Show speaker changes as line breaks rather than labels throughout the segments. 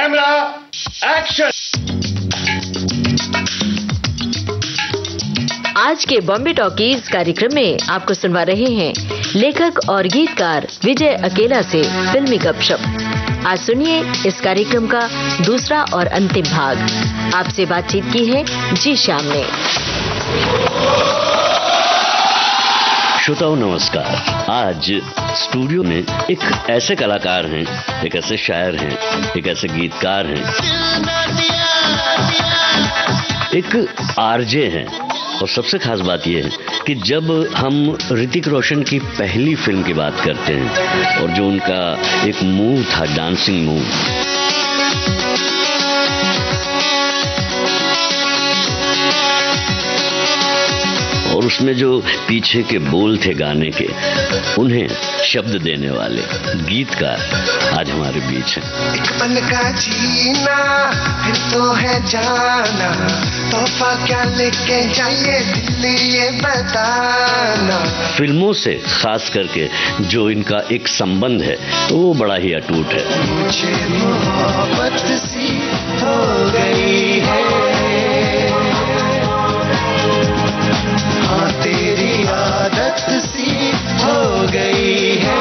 Camera action.
आज के Bombay talkies कार्यक्रम में आपको सुनवा रहे हैं लेखक और गीतकार विजय अकेला से फिल्मी गपशप। आज सुनिए इस कार्यक्रम का दूसरा और अंतिम भाग। आपसे बातचीत की है जी श्याम ने।
श्रोताओं नमस्कार। आज स्टूडियो में एक ऐसे कलाकार हैं, एक ऐसे शायर हैं, एक ऐसे गीतकार हैं, एक आरजे हैं। और सबसे खास बात यह है कि जब हम ऋतिक रोशन की पहली फिल्म की बात करते हैं और जो उनका एक मूव था, डांसिंग मूव, और उसमें जो पीछे के बोल थे गाने के, उन्हें शब्द देने वाले गीतकार आज हमारे बीच हैं।
एक पल का जीना फिर तो है जाना, तोहफा क्या लेके जाइए दिल ये बताना।
फिल्मों से खास करके जो इनका एक संबंध है तो वो बड़ा ही अटूट है।
मुझे मोहब्बत सी हो गई है, हाँ तेरी आदत सी हो गई है।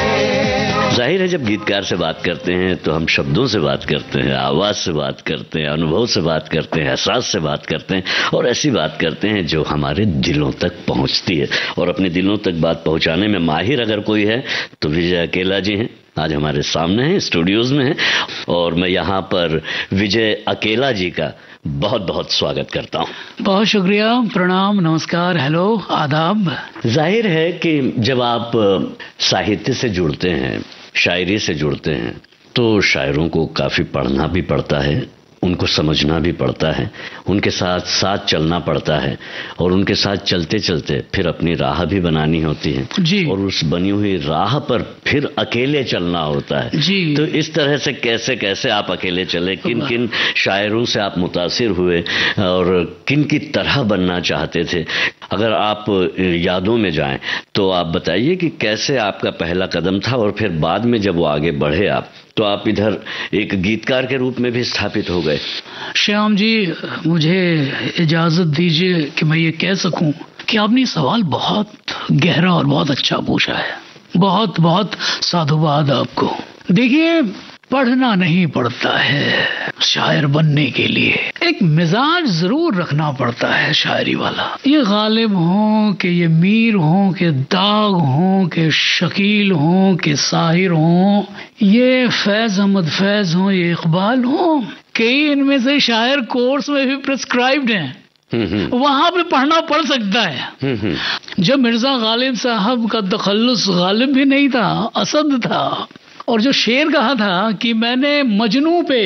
जाहिर है जब गीतकार से बात करते हैं तो हम शब्दों से बात करते हैं, आवाज से बात करते हैं, अनुभव से बात करते हैं, एहसास से बात करते हैं और ऐसी बात करते हैं जो हमारे दिलों तक पहुंचती है। और अपने दिलों तक बात पहुंचाने में माहिर अगर कोई है तो विजय अकेला जी हैं। आज हमारे सामने हैं, स्टूडियोज में हैं और मैं यहाँ पर विजय अकेला जी का बहुत बहुत स्वागत करता हूँ।
बहुत शुक्रिया, प्रणाम, नमस्कार, हेलो, आदाब।
जाहिर है कि जब आप साहित्य से जुड़ते हैं, शायरी से जुड़ते हैं, तो शायरों को काफी पढ़ना भी पड़ता है, उनको समझना भी पड़ता है, उनके साथ साथ चलना पड़ता है और उनके साथ चलते चलते फिर अपनी राह भी बनानी होती है
जी।
और उस बनी हुई राह पर फिर अकेले चलना होता है
जी।
तो इस तरह से कैसे कैसे आप अकेले चले, किन किन शायरों से आप मुतासिर हुए और किन की तरह बनना चाहते थे? अगर आप यादों में जाएं तो आप बताइए कि कैसे आपका पहला कदम था और फिर बाद में जब वो आगे बढ़े आप, तो आप इधर एक गीतकार के रूप में भी स्थापित हो गए।
श्याम जी, मुझे इजाजत दीजिए कि मैं ये कह सकूं कि आपने सवाल बहुत गहरा और बहुत अच्छा पूछा है। बहुत बहुत साधुवाद आपको। देखिए, पढ़ना नहीं पड़ता है शायर बनने के लिए, एक मिजाज जरूर रखना पड़ता है शायरी वाला। ये गालिब हो कि ये मीर हो कि दाग हो कि शकील हो कि साहिर हो, ये फैज अहमद फैज हो, ये इकबाल हो, कई इनमें से शायर कोर्स में भी प्रिस्क्राइब्ड हैं, वहां पे पढ़ना पड़ सकता है। जब मिर्जा गालिब साहब का तखल्लुस गालिब भी नहीं था, असद था, और जो शेर कहा था कि मैंने मजनू पे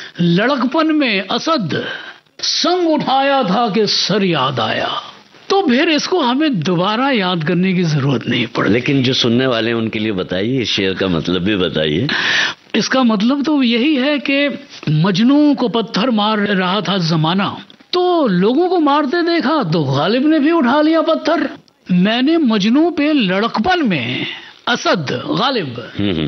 लड़कपन में असद संग उठाया था कि सर याद आया, तो फिर इसको हमें दोबारा याद करने की जरूरत नहीं पड़ी।
लेकिन जो सुनने वाले हैं उनके लिए बताइए, इस शेर का मतलब भी बताइए।
इसका मतलब तो यही है कि मजनू को पत्थर मार रहा था जमाना, तो लोगों को मारते देखा तो गालिब ने भी उठा लिया पत्थर। मैंने मजनू पे लड़कपन में असद गालिब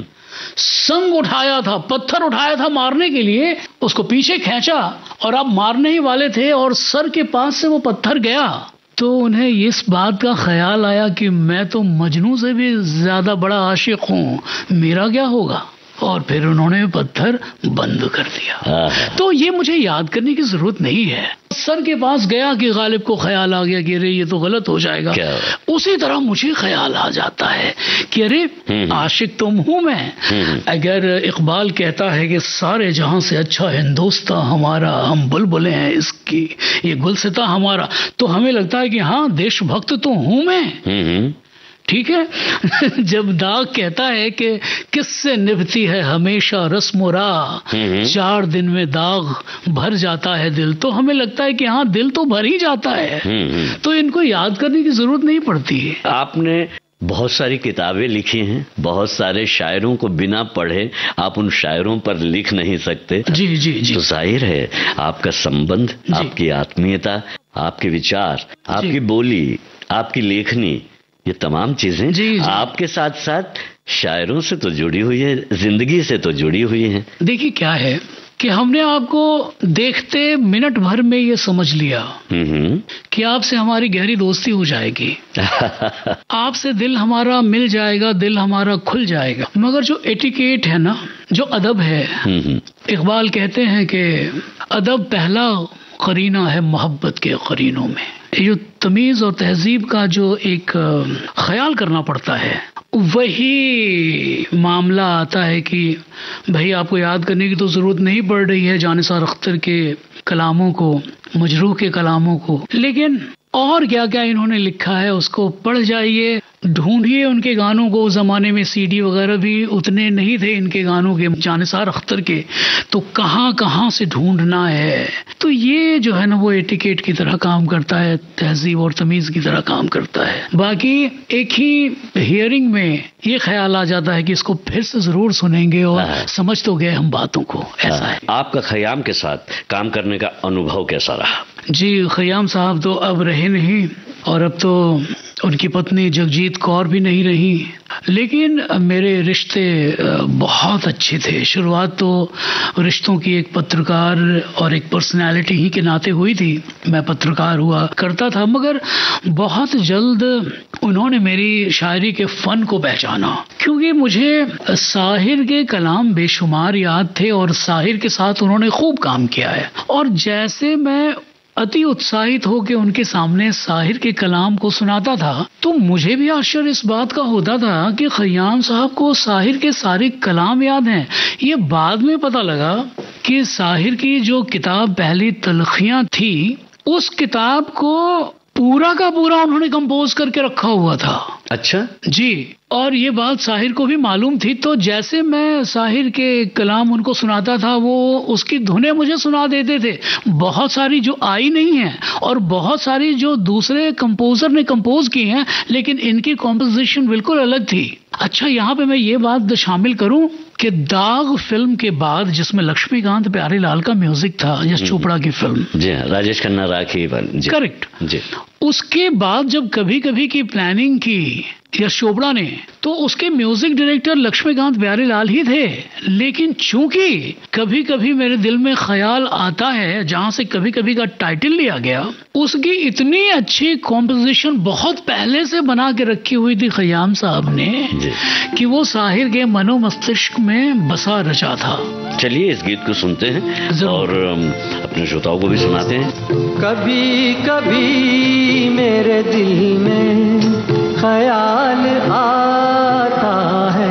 संग उठाया था, पत्थर उठाया था मारने के लिए, उसको पीछे खींचा और आप मारने ही वाले थे और सर के पास से वो पत्थर गया, तो उन्हें इस बात का ख्याल आया कि मैं तो मजनू से भी ज्यादा बड़ा आशिक हूँ, मेरा क्या होगा, और फिर उन्होंने पत्थर बंद कर दिया। तो ये मुझे याद करने की जरूरत नहीं है। सर के पास गया कि गालिब को ख्याल आ गया कि अरे ये तो गलत हो जाएगा, उसी तरह मुझे ख्याल आ जाता है कि अरे आशिक तुम हूं मैं। अगर इकबाल कहता है कि सारे जहां से अच्छा हिंदुस्तान हमारा, हम बुलबुलें हैं इसकी, ये गुलसिता हमारा, तो हमें लगता है कि हाँ देशभक्त तो हूं मैं। ठीक है। जब दाग कहता है कि किससे निभती है हमेशा रस्म राह, 4 दिन में दाग भर जाता है दिल, तो हमें लगता है कि हाँ दिल तो भर ही जाता है। तो इनको याद करने की जरूरत नहीं पड़ती है।
आपने बहुत सारी किताबें लिखी हैं, बहुत सारे शायरों को बिना पढ़े आप उन शायरों पर लिख नहीं सकते।
जी जी जी।
तो जाहिर है आपका संबंध, आपकी आत्मीयता, आपके विचार, आपकी बोली, आपकी लेखनी, ये तमाम चीजें
जी।
आपके साथ साथ शायरों से तो जुड़ी हुई है, जिंदगी से तो जुड़ी हुई है।
देखिए क्या है कि हमने आपको देखते मिनट भर में ये समझ लिया कि आपसे हमारी गहरी दोस्ती हो जाएगी, आपसे दिल हमारा मिल जाएगा, दिल हमारा खुल जाएगा। मगर जो एटिकेट है ना, जो अदब है, इकबाल कहते हैं कि अदब पहला करीना है मोहब्बत के करीनों में। ये तमीज और तहजीब का जो एक ख्याल करना पड़ता है, वही मामला आता है कि भाई आपको याद करने की तो जरूरत नहीं पड़ रही है जानिसार अख्तर के कलामों को, मजरूह के कलामों को, लेकिन और क्या क्या इन्होंने लिखा है उसको पढ़ जाइए, ढूंढिए उनके गानों को। उस जमाने में सीडी वगैरह भी उतने नहीं थे इनके गानों के, जानिसार अख्तर के, तो कहाँ कहाँ से ढूंढना है। तो ये जो है ना वो एटिकेट की तरह काम करता है, तहजीब और तमीज की तरह काम करता है। बाकी एक ही हियरिंग में ये ख्याल आ जाता है कि इसको फिर से जरूर सुनेंगे और समझ तो गए हम बातों को, ऐसा है।
आपका खयाम के साथ काम करने का अनुभव कैसा रहा?
जी, खयाम साहब तो अब रहे नहीं और अब तो उनकी पत्नी जगजीत कौर भी नहीं रही, लेकिन मेरे रिश्ते बहुत अच्छे थे। शुरुआत तो रिश्तों की एक पत्रकार और एक पर्सनैलिटी ही के नाते हुई थी, मैं पत्रकार हुआ करता था, मगर बहुत जल्द उन्होंने मेरी शायरी के फन को पहचाना, क्योंकि मुझे साहिर के कलाम बेशुमार याद थे और साहिर के साथ उन्होंने खूब काम किया है। और जैसे मैं अति उत्साहित होकर उनके सामने साहिर के कलाम को सुनाता था, तो मुझे भी आश्चर्य इस बात का होता था कि खयाम साहब को साहिर के सारे कलाम याद हैं। ये बाद में पता लगा कि साहिर की जो किताब पहली तलखियां थी, उस किताब को पूरा का पूरा उन्होंने कंपोज करके रखा हुआ था।
अच्छा
जी, और ये बात साहिर को भी मालूम थी। तो जैसे मैं साहिर के कलाम उनको सुनाता था, वो उसकी धुनें मुझे सुना देते थे, बहुत सारी जो आई नहीं है और बहुत सारी जो दूसरे कंपोजर ने कंपोज की हैं, लेकिन इनकी कॉम्पोजिशन बिल्कुल अलग थी। अच्छा, यहाँ पे मैं ये बात शामिल करूं कि दाग फिल्म के बाद, जिसमें लक्ष्मीकांत प्यारेलाल का म्यूजिक था, यश चोपड़ा की फिल्म,
जी राजेश खन्ना राखी,
करेक्ट
जी,
उसके बाद जब कभी कभी की प्लानिंग की यश चोपड़ा ने, तो उसके म्यूजिक डायरेक्टर लक्ष्मीकांत प्यारेलाल ही थे। लेकिन चूंकि कभी कभी मेरे दिल में ख्याल आता है, जहां से कभी कभी का टाइटल लिया गया, उसकी इतनी अच्छी कॉम्पोजिशन बहुत पहले से बना के रखी हुई थी खयाम साहब ने कि वो साहिर के मनो मस्तिष्क में बसा रचा था।
चलिए इस गीत को सुनते हैं और अपने श्रोताओं को भी सुनाते हैं।
कभी कभी मेरे दिल में ख्याल आता है,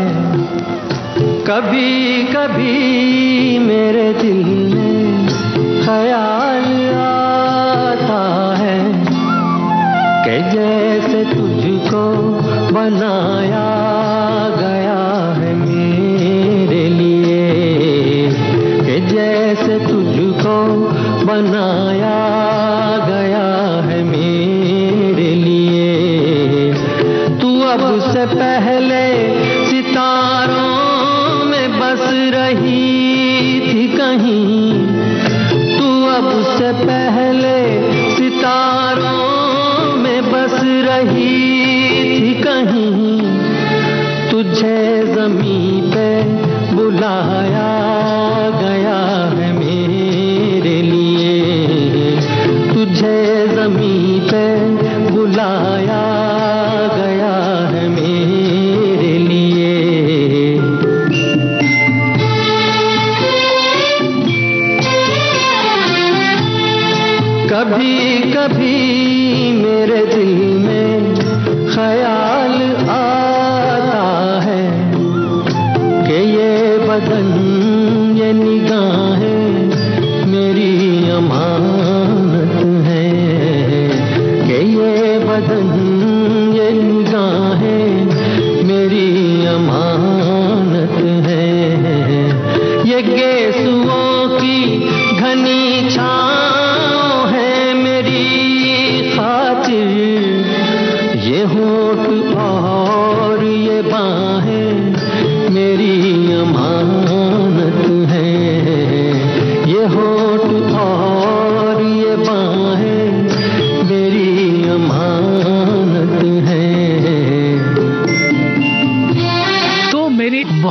कभी कभी मेरे दिल में ख्याल आता है कि जैसे तुझको बनाया गया है मेरे लिए, कि जैसे तुझको बनाया गया है मेरे लिए। तू अब से पहले सितारों में बस रही थी कहीं, तू अब से पहले सितारों में बस रही थी कहीं। तुझे ज़मीं पे बुलाया गया है मेरे लिए, तुझे ज़मीं पे बुलाया गया है मेरे लिए। कभी कभी मेरे दिल में ख्याल आता है कि ये बदन, ये निगाहें मेरी अमानत है, कि ये बदन, ये निगाहें मेरी अमानत है। ये गेसुओं की घनी छाँव है मेरी खातिर, ये होठ और ये बाहें मेरी अमानत है, ये होठ और ये बाहें मेरी अमानत है।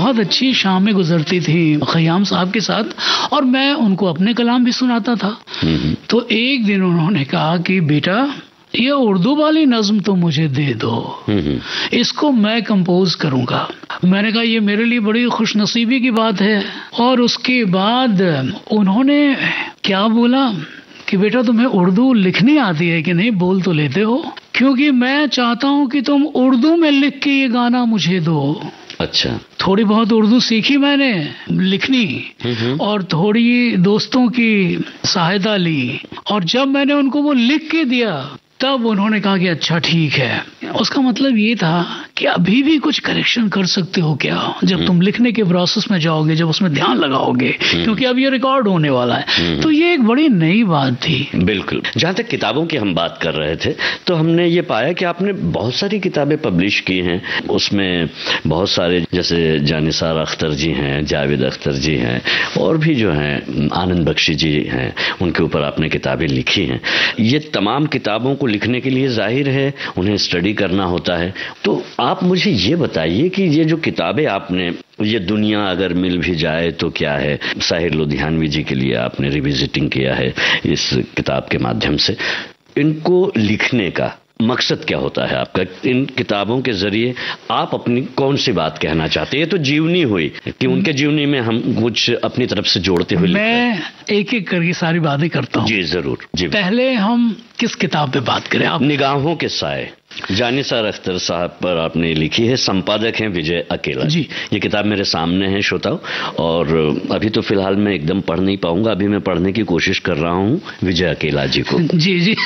बहुत अच्छी शामें गुजरती थी खयाम साहब के साथ और मैं उनको अपने कलाम भी सुनाता था। तो एक दिन उन्होंने कहा कि बेटा ये उर्दू वाली नज्म तो मुझे दे दो, इसको मैं कंपोज करूंगा। मैंने कहा ये मेरे लिए बड़ी खुशनसीबी की बात है। और उसके बाद उन्होंने क्या बोला कि बेटा तुम्हें उर्दू लिखनी आती है कि नहीं, बोल तो लेते हो, क्योंकि मैं चाहता हूं कि तुम उर्दू में लिख के ये गाना मुझे दो।
अच्छा।
थोड़ी बहुत उर्दू सीखी मैंने लिखनी और थोड़ी दोस्तों की सहायता ली, और जब मैंने उनको वो लिख के दिया तब उन्होंने कहा कि अच्छा ठीक है। उसका मतलब ये था कि अभी भी कुछ करेक्शन कर सकते हो क्या, जब तुम लिखने के प्रोसेस में जाओगे, जब उसमें ध्यान लगाओगे, क्योंकि अब ये रिकॉर्ड होने वाला है। तो ये एक बड़ी नई बात थी।
बिल्कुल। जहाँ तक किताबों की हम बात कर रहे थे तो हमने ये पाया कि आपने बहुत सारी किताबें पब्लिश की हैं। उसमें बहुत सारे जैसे जानिसार अख्तर जी हैं, जावेद अख्तर जी हैं, और भी जो हैं आनंद बख्शी जी हैं, उनके ऊपर आपने किताबें लिखी हैं। ये तमाम किताबों को लिखने के लिए जाहिर है उन्हें स्टडी करना होता है। तो आप मुझे ये बताइए कि ये जो किताबें आपने, ये दुनिया अगर मिल भी जाए तो क्या है, साहिर लुधियानवी जी के लिए आपने रिविजिटिंग किया है इस किताब के माध्यम से, इनको लिखने का मकसद क्या होता है आपका? इन किताबों के जरिए आप अपनी कौन सी बात कहना चाहते हैं? ये तो जीवनी हुई कि उनके जीवनी में हम कुछ अपनी तरफ से जोड़ते हुए
मैं एक एक करके सारी बातें करता हूँ।
जी जरूर जी।
पहले हम किस किताब पे बात करें? आप
निगाहों के साए, जानिसार अख्तर साहब पर आपने लिखी है, संपादक हैं विजय अकेला
जी।
ये किताब मेरे सामने है श्रोताओ, और अभी तो फिलहाल मैं एकदम पढ़ नहीं पाऊंगा, अभी मैं पढ़ने की कोशिश कर रहा हूँ विजय अकेला जी को।
जी जी।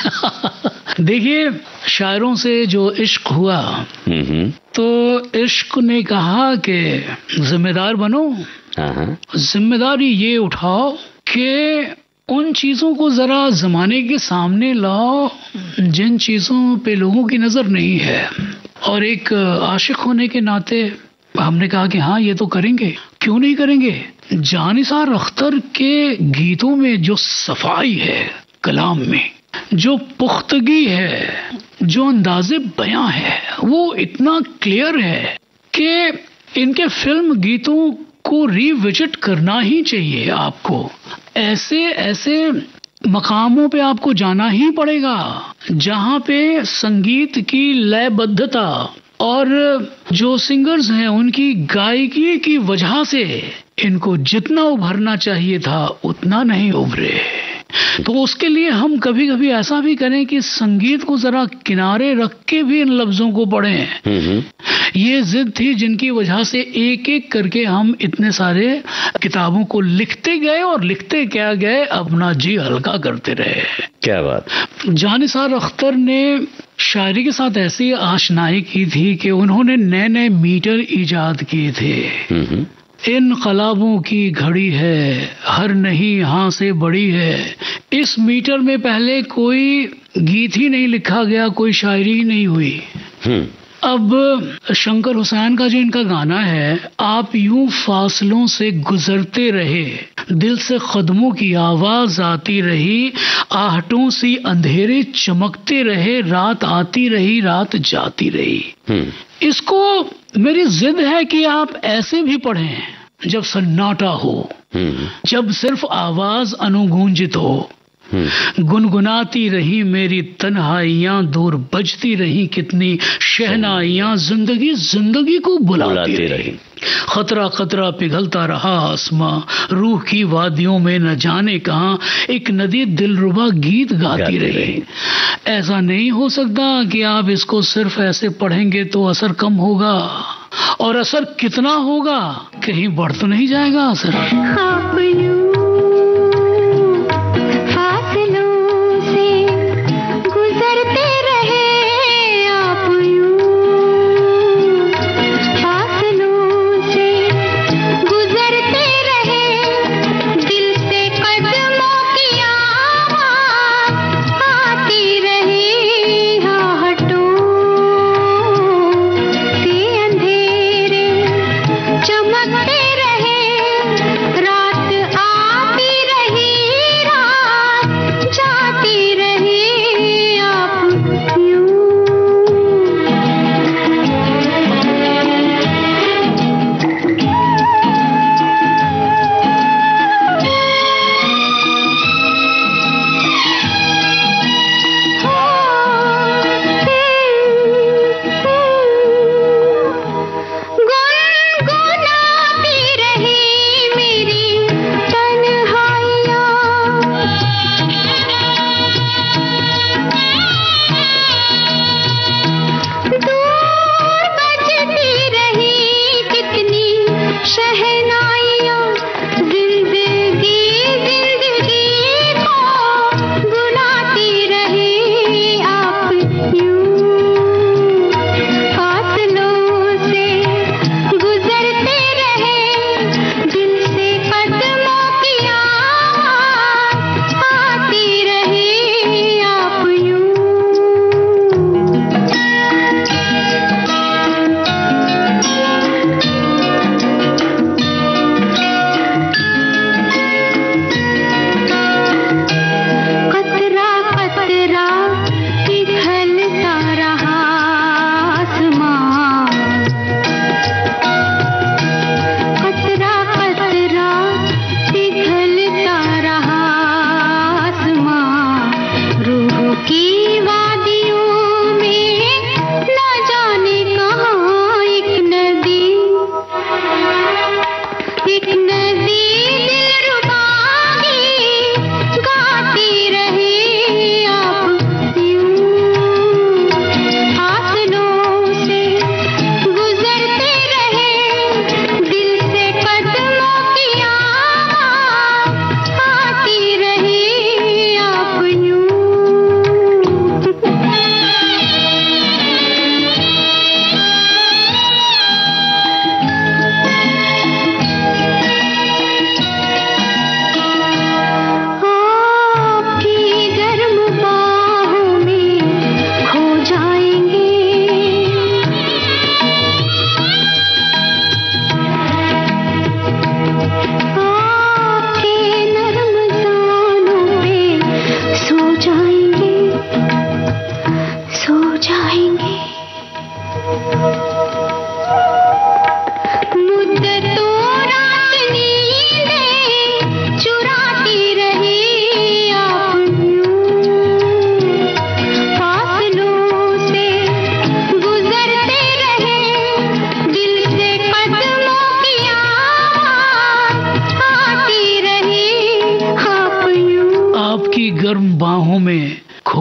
देखिए, शायरों से जो इश्क हुआ तो इश्क ने कहा कि जिम्मेदार बनो, जिम्मेदारी ये उठाओ कि उन चीजों को जरा जमाने के सामने लाओ जिन चीजों पे लोगों की नजर नहीं है। और एक आशिक होने के नाते हमने कहा कि हाँ ये तो करेंगे, क्यों नहीं करेंगे। जानिसार अख्तर के गीतों में जो सफाई है, कलाम में जो पुख्तगी है, जो अंदाजे बयां है, वो इतना क्लियर है कि इनके फिल्म गीतों को रिविजिट करना ही चाहिए। आपको ऐसे ऐसे मकामों पे आपको जाना ही पड़ेगा जहां पे संगीत की लयबद्धता और जो सिंगर्स हैं उनकी गायकी की वजह से इनको जितना उभरना चाहिए था उतना नहीं उभरे। तो उसके लिए हम कभी कभी ऐसा भी करें कि संगीत को जरा किनारे रख के भी इन लफ्जों को पढ़ें। ये जिद थी जिनकी वजह से एक एक करके हम इतने सारे किताबों को लिखते गए, और लिखते क्या गए, अपना जी हल्का करते रहे।
क्या बात।
जानिसार अख्तर ने शायरी के साथ ऐसी आशनाई की थी कि उन्होंने नए नए मीटर इजाद किए थे। इन कलाबों की घड़ी है, हर नहीं हाँ से बड़ी है। इस मीटर में पहले कोई गीत ही नहीं लिखा गया, कोई शायरी ही नहीं हुई। अब शंकर हुसैन का जो इनका गाना है, आप यूं फासलों से गुजरते रहे, दिल से कदमों की आवाज आती रही, आहटों सी अंधेरे चमकते रहे, रात आती रही रात जाती रही। इसको मेरी जिद है कि आप ऐसे भी पढ़ें जब सन्नाटा हो, जब सिर्फ आवाज अनुगूंजित हो। गुनगुनाती रही मेरी तन्हाइयां, दूर बजती रही कितनी शहनाइयां, जिंदगी जिंदगी को बुलाती रही। खतरा खतरा पिघलता रहा आसमां, रूह की वादियों में न जाने कहां एक नदी दिलरुबा गीत गाती रही। ऐसा नहीं हो सकता कि आप इसको सिर्फ ऐसे पढ़ेंगे तो असर कम होगा, और असर कितना होगा, कहीं बढ़ तो नहीं जाएगा असर।
चमकते रहे रात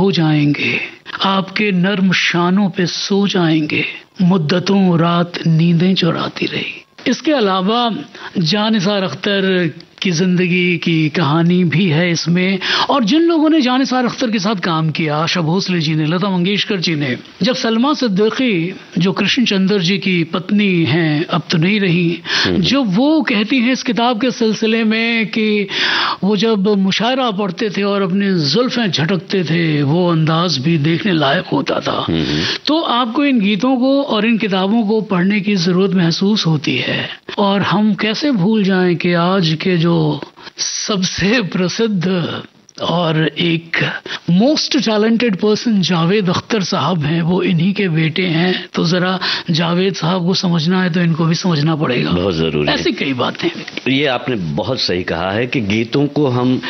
हो जाएंगे, आपके नर्म शानों पे सो जाएंगे, मुद्दतों रात नींदें चुराती रही। इसके अलावा जानिसार अख्तर की जिंदगी की कहानी भी है इसमें, और जिन लोगों ने जानिसार अख्तर के साथ काम किया, आशा भोसले जी ने, लता मंगेशकर जी ने, जब सलमा सिद्दीकी जो कृष्ण चंद्र जी की पत्नी हैं, अब तो नहीं रही, जब वो कहती हैं इस किताब के सिलसिले में कि वो जब मुशायरा पढ़ते थे और अपने जुल्फें झटकते थे, वो अंदाज भी देखने लायक होता था। तो आपको इन गीतों को और इन किताबों को पढ़ने की जरूरत महसूस होती है। और हम कैसे भूल जाएं कि आज के जो सबसे प्रसिद्ध और एक most talented person Javed Akhtar sahab हैं, वो इन्हीं के बेटे हैं। तो जरा जावेद साहब को समझना है तो इनको भी समझना पड़ेगा,
बहुत जरूरी।
ऐसी कई बातें।
ये आपने बहुत सही कहा है कि गीतों को हम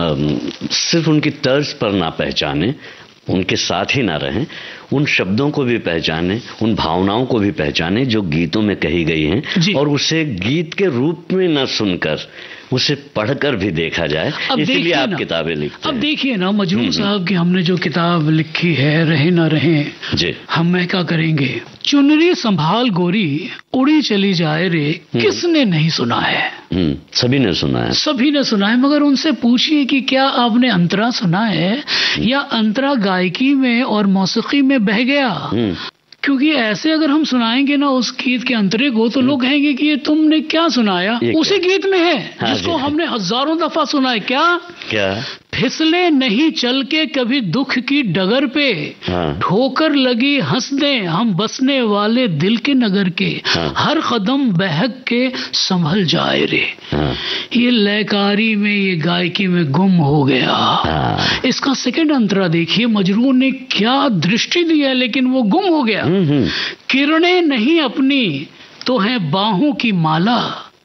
सिर्फ उनकी तर्ज पर ना पहचाने, उनके साथ ही ना रहें, उन शब्दों को भी पहचाने, उन भावनाओं को भी पहचाने जो गीतों में कही गई हैं, और उसे गीत के रूप में ना सुनकर उसे पढ़कर भी देखा जाए। इसीलिए आप किताबें लिखते हैं।
अब देखिए ना, मजनू साहब की हमने जो किताब लिखी है, रहे ना रहे
जी,
हम मैं क्या करेंगे, चुनरी संभाल गोरी उड़ी चली जाए रे, किसने नहीं सुना है?
सभी ने सुना है,
सभी ने सुना है। मगर उनसे पूछिए कि क्या आपने अंतरा सुना है, या अंतरा गायकी में और मौसीकी में बह गया? क्योंकि ऐसे अगर हम सुनाएंगे ना उस गीत के अंतरे को, तो लोग कहेंगे कि ये तुमने क्या सुनाया, उसी गीत में है जिसको हमने हजारों दफा सुना है। क्या फिसले नहीं चल के कभी दुख की डगर पे, ठोकर लगी हंस दे हम बसने वाले दिल के नगर के, हर कदम बहक के संभल जाए रे। ये लयकारी में, ये गायकी में गुम हो गया। इसका सेकंड अंतरा देखिए, मजरूर ने क्या दृष्टि दी है, लेकिन वो गुम हो गया। किरणें नहीं अपनी तो है बाहों की माला,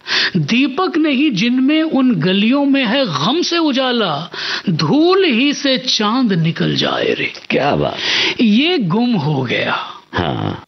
दीपक नहीं जिनमें उन गलियों में है गम से उजाला, धूल ही से चांद निकल जाए रे।
क्या बात,
ये गुम हो गया।
हाँ,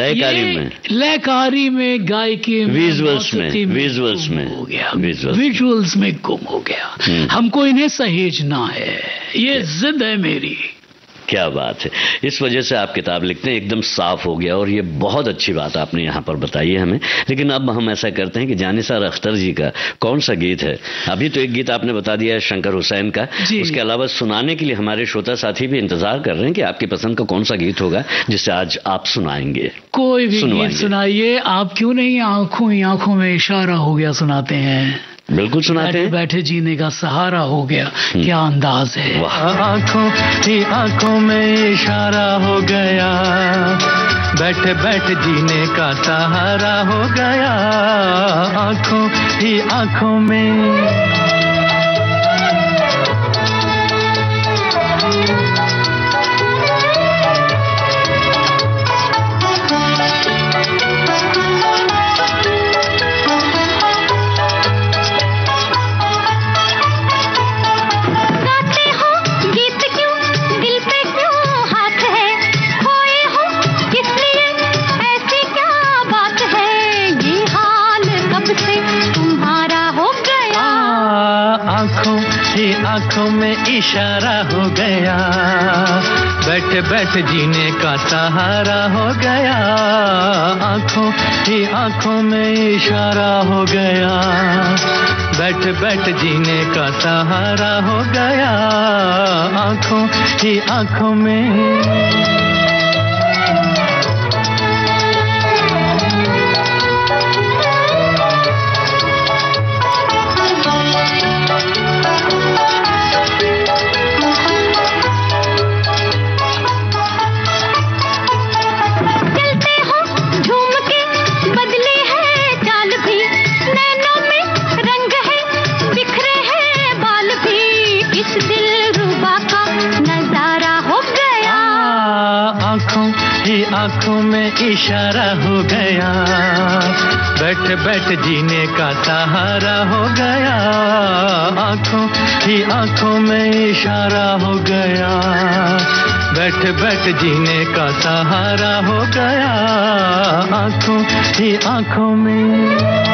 लयकारी में गायकी में, विजुअल्स में
हो गया, विजुअल्स में गुम हो गया। हमको इन्हें सहेजना है, ये जिद है मेरी।
क्या बात है। इस वजह से आप किताब लिखते हैं, एकदम साफ हो गया, और ये बहुत अच्छी बात आपने यहाँ पर बताई है हमें। लेकिन अब हम ऐसा करते हैं कि जानिसार अख्तर जी का कौन सा गीत है? अभी तो एक गीत आपने बता दिया है शंकर हुसैन का, उसके अलावा सुनाने के लिए हमारे श्रोता साथी भी इंतजार कर रहे हैं कि आपकी पसंद का कौन सा गीत होगा जिसे आज आप सुनाएंगे।
कोई भी गीत सुनाइए। आप क्यों नहीं आंखों ही आंखों में इशारा हो गया सुनाते हैं?
बिल्कुल सुनाते हैं।
बैठे जीने का सहारा हो गया, क्या अंदाज है।
आंखों ही आंखों में इशारा हो गया, बैठे बैठे जीने का सहारा हो गया, आंखों ही आंखों में। आंखों में इशारा हो गया, बैठे बैठे जीने का सहारा हो गया, आंखों ही आंखों में इशारा हो गया, बैठे बैठे जीने का सहारा हो गया, आंखों ही आंखों में। आंखों में इशारा हो गया, बैठे बैठे जीने का सहारा हो गया, आंखों ही आंखों में इशारा हो गया, बैठे बैठे जीने का सहारा हो गया, आंखों ही आंखों में।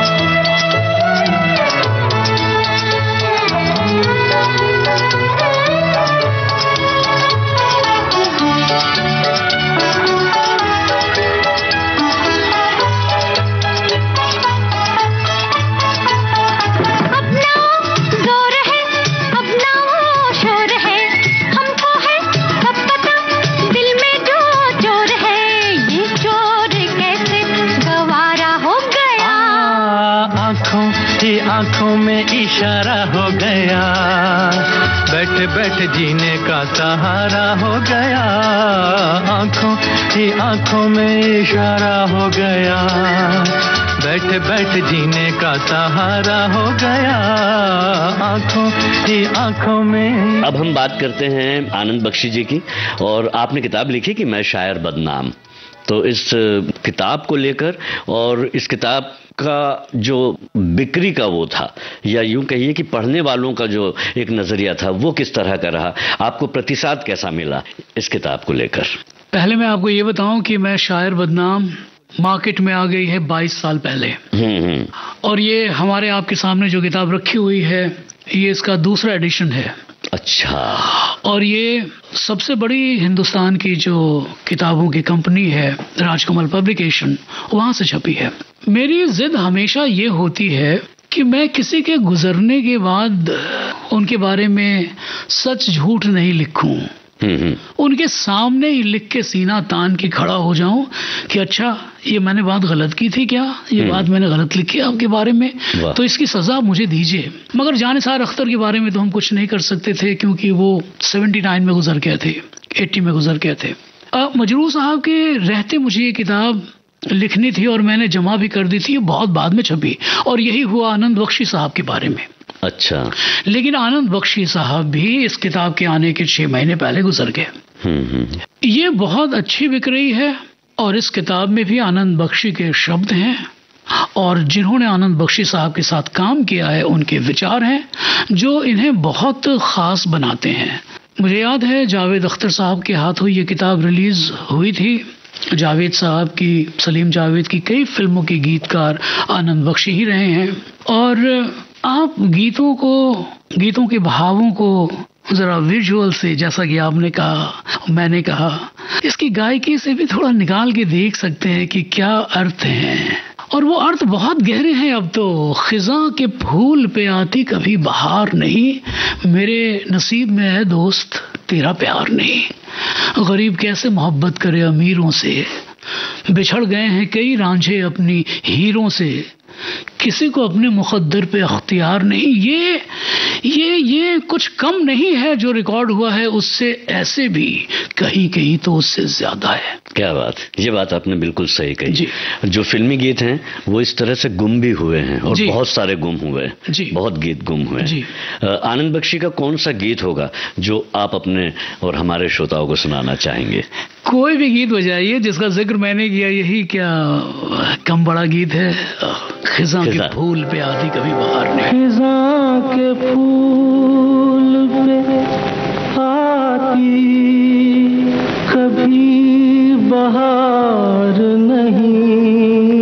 आंखों में इशारा हो गया, बैठ बैठ जीने का सहारा हो गया, आंखों में इशारा हो गया, बैठ बैठ जीने का सहारा हो गया, आंखों में।
अब हम बात करते हैं आनंद बख्शी जी की, और आपने किताब लिखी कि मैं शायर बदनाम। तो इस किताब को लेकर और इस किताब का जो बिक्री का वो था, या यूं कहिए कि पढ़ने वालों का जो एक नजरिया था, वो किस तरह का रहा, आपको प्रतिसाद कैसा मिला इस किताब को लेकर?
पहले मैं आपको ये बताऊं कि मैं शायर बदनाम मार्केट में आ गई है 22 साल पहले। और ये हमारे आपके सामने जो किताब रखी हुई है, ये इसका दूसरा एडिशन है।
अच्छा।
और ये सबसे बड़ी हिंदुस्तान की जो किताबों की कंपनी है, राजकमल पब्लिकेशन, वहां से छपी है। मेरी जिद हमेशा ये होती है कि मैं किसी के गुजरने के बाद उनके बारे में सच झूठ नहीं लिखूं, उनके सामने ही लिख के सीना तान के खड़ा हो जाऊं कि अच्छा, ये मैंने बात गलत की थी क्या, ये बात मैंने गलत लिखी आपके बारे में, तो इसकी सजा मुझे दीजिए। मगर जानिसार अख्तर के बारे में तो हम कुछ नहीं कर सकते थे, क्योंकि वो 79 में गुजर गए थे, 80 में गुजर गए थे। मजरूह साहब के रहते मुझे ये किताब लिखनी थी और मैंने जमा भी कर दी थी, बहुत बाद में छपी। और यही हुआ आनंद बख्शी साहब के बारे में।
अच्छा।
लेकिन आनंद बख्शी साहब भी इस किताब के आने के 6 महीने पहले गुजर गए। ये बहुत अच्छी बिक रही है, और इस किताब में भी आनंद बख्शी के शब्द हैं, और जिन्होंने आनंद बख्शी साहब के साथ काम किया है उनके विचार हैं, जो इन्हें बहुत खास बनाते हैं। मुझे याद है जावेद अख्तर साहब के हाथों ये किताब रिलीज हुई थी। जावेद साहब की, सलीम जावेद की कई फिल्मों के गीतकार आनंद बख्शी ही रहे हैं। और आप गीतों के भावों को जरा विजुअल से, जैसा कि आपने कहा, मैंने कहा, इसकी गायकी से भी थोड़ा निकाल के देख सकते हैं कि क्या अर्थ हैं। और वो अर्थ बहुत गहरे हैं। अब तो खिज़ां के फूल पे आती कभी बहार नहीं, मेरे नसीब में है दोस्त तेरा प्यार नहीं। गरीब कैसे मोहब्बत करे अमीरों से, बिछड़ गए हैं कई रांझे अपनी हीरों से, किसी को अपने मुकद्दर पे अख्तियार नहीं। ये कुछ कम नहीं है जो रिकॉर्ड हुआ है उससे, ऐसे भी कहीं कहीं तो उससे ज्यादा है।
क्या बात, ये बात आपने बिल्कुल सही कही। जो फिल्मी गीत हैं वो इस तरह से गुम भी हुए हैं, और बहुत सारे गुम हुए, बहुत गीत गुम हुए। आनंद बख्शी का कौन सा गीत होगा जो आप अपने और हमारे श्रोताओं को सुनाना चाहेंगे?
कोई भी गीत बजाइए जिसका जिक्र मैंने किया। यही क्या कम बड़ा गीत है, खिज़ां के फूल पे आती कभी बहार नहीं।
खिज़ां के फूल पे आती कभी बहार नहीं,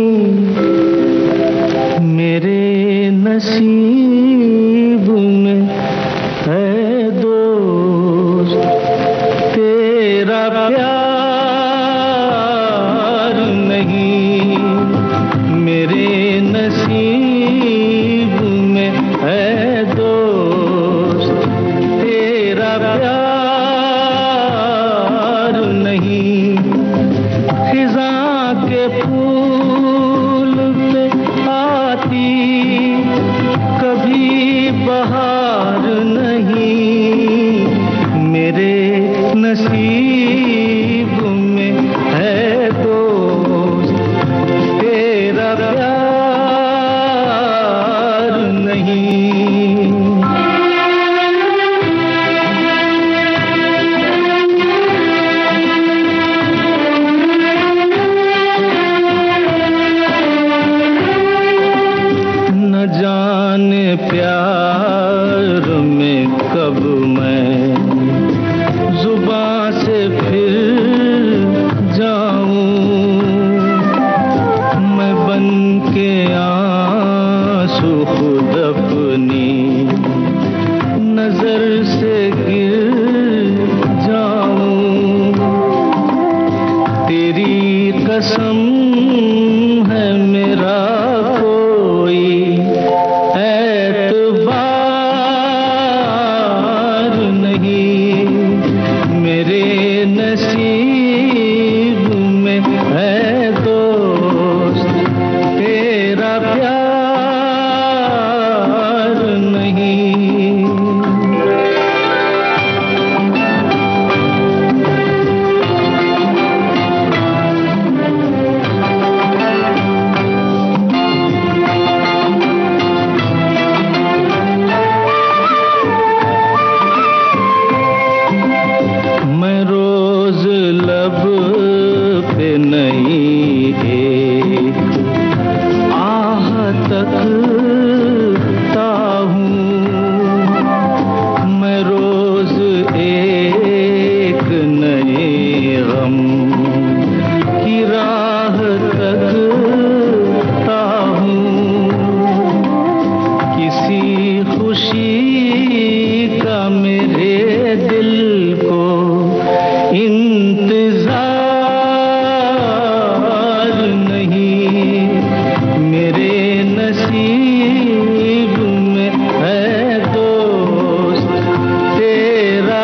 मेरे नसीब में है दोस्त तेरा प्यार नहीं, मेरे नसीब में है दोस्त तेरा प्यार नहीं। खिज़ां के फूल पे आती कभी बहार नहीं, मेरे नसीब में है दोस्त तेरा प्यार नहीं। न जाने प्यार में कब मैं जुबां से फिर जाऊं, मैं बन के आंसू खुद अपनी नजर से गिर जाऊं। तेरी कसम है मेरा कोई एतबार नहीं, मेरे नसीब में है दोस्त तेरा प्यार नहीं एक आह तकता हूँ मैं रोज एक नए गम की राह तकता हूँ किसी खुशी का मेरे दिल को इंतजार नहीं मेरे नसीब में है दोस्त तेरा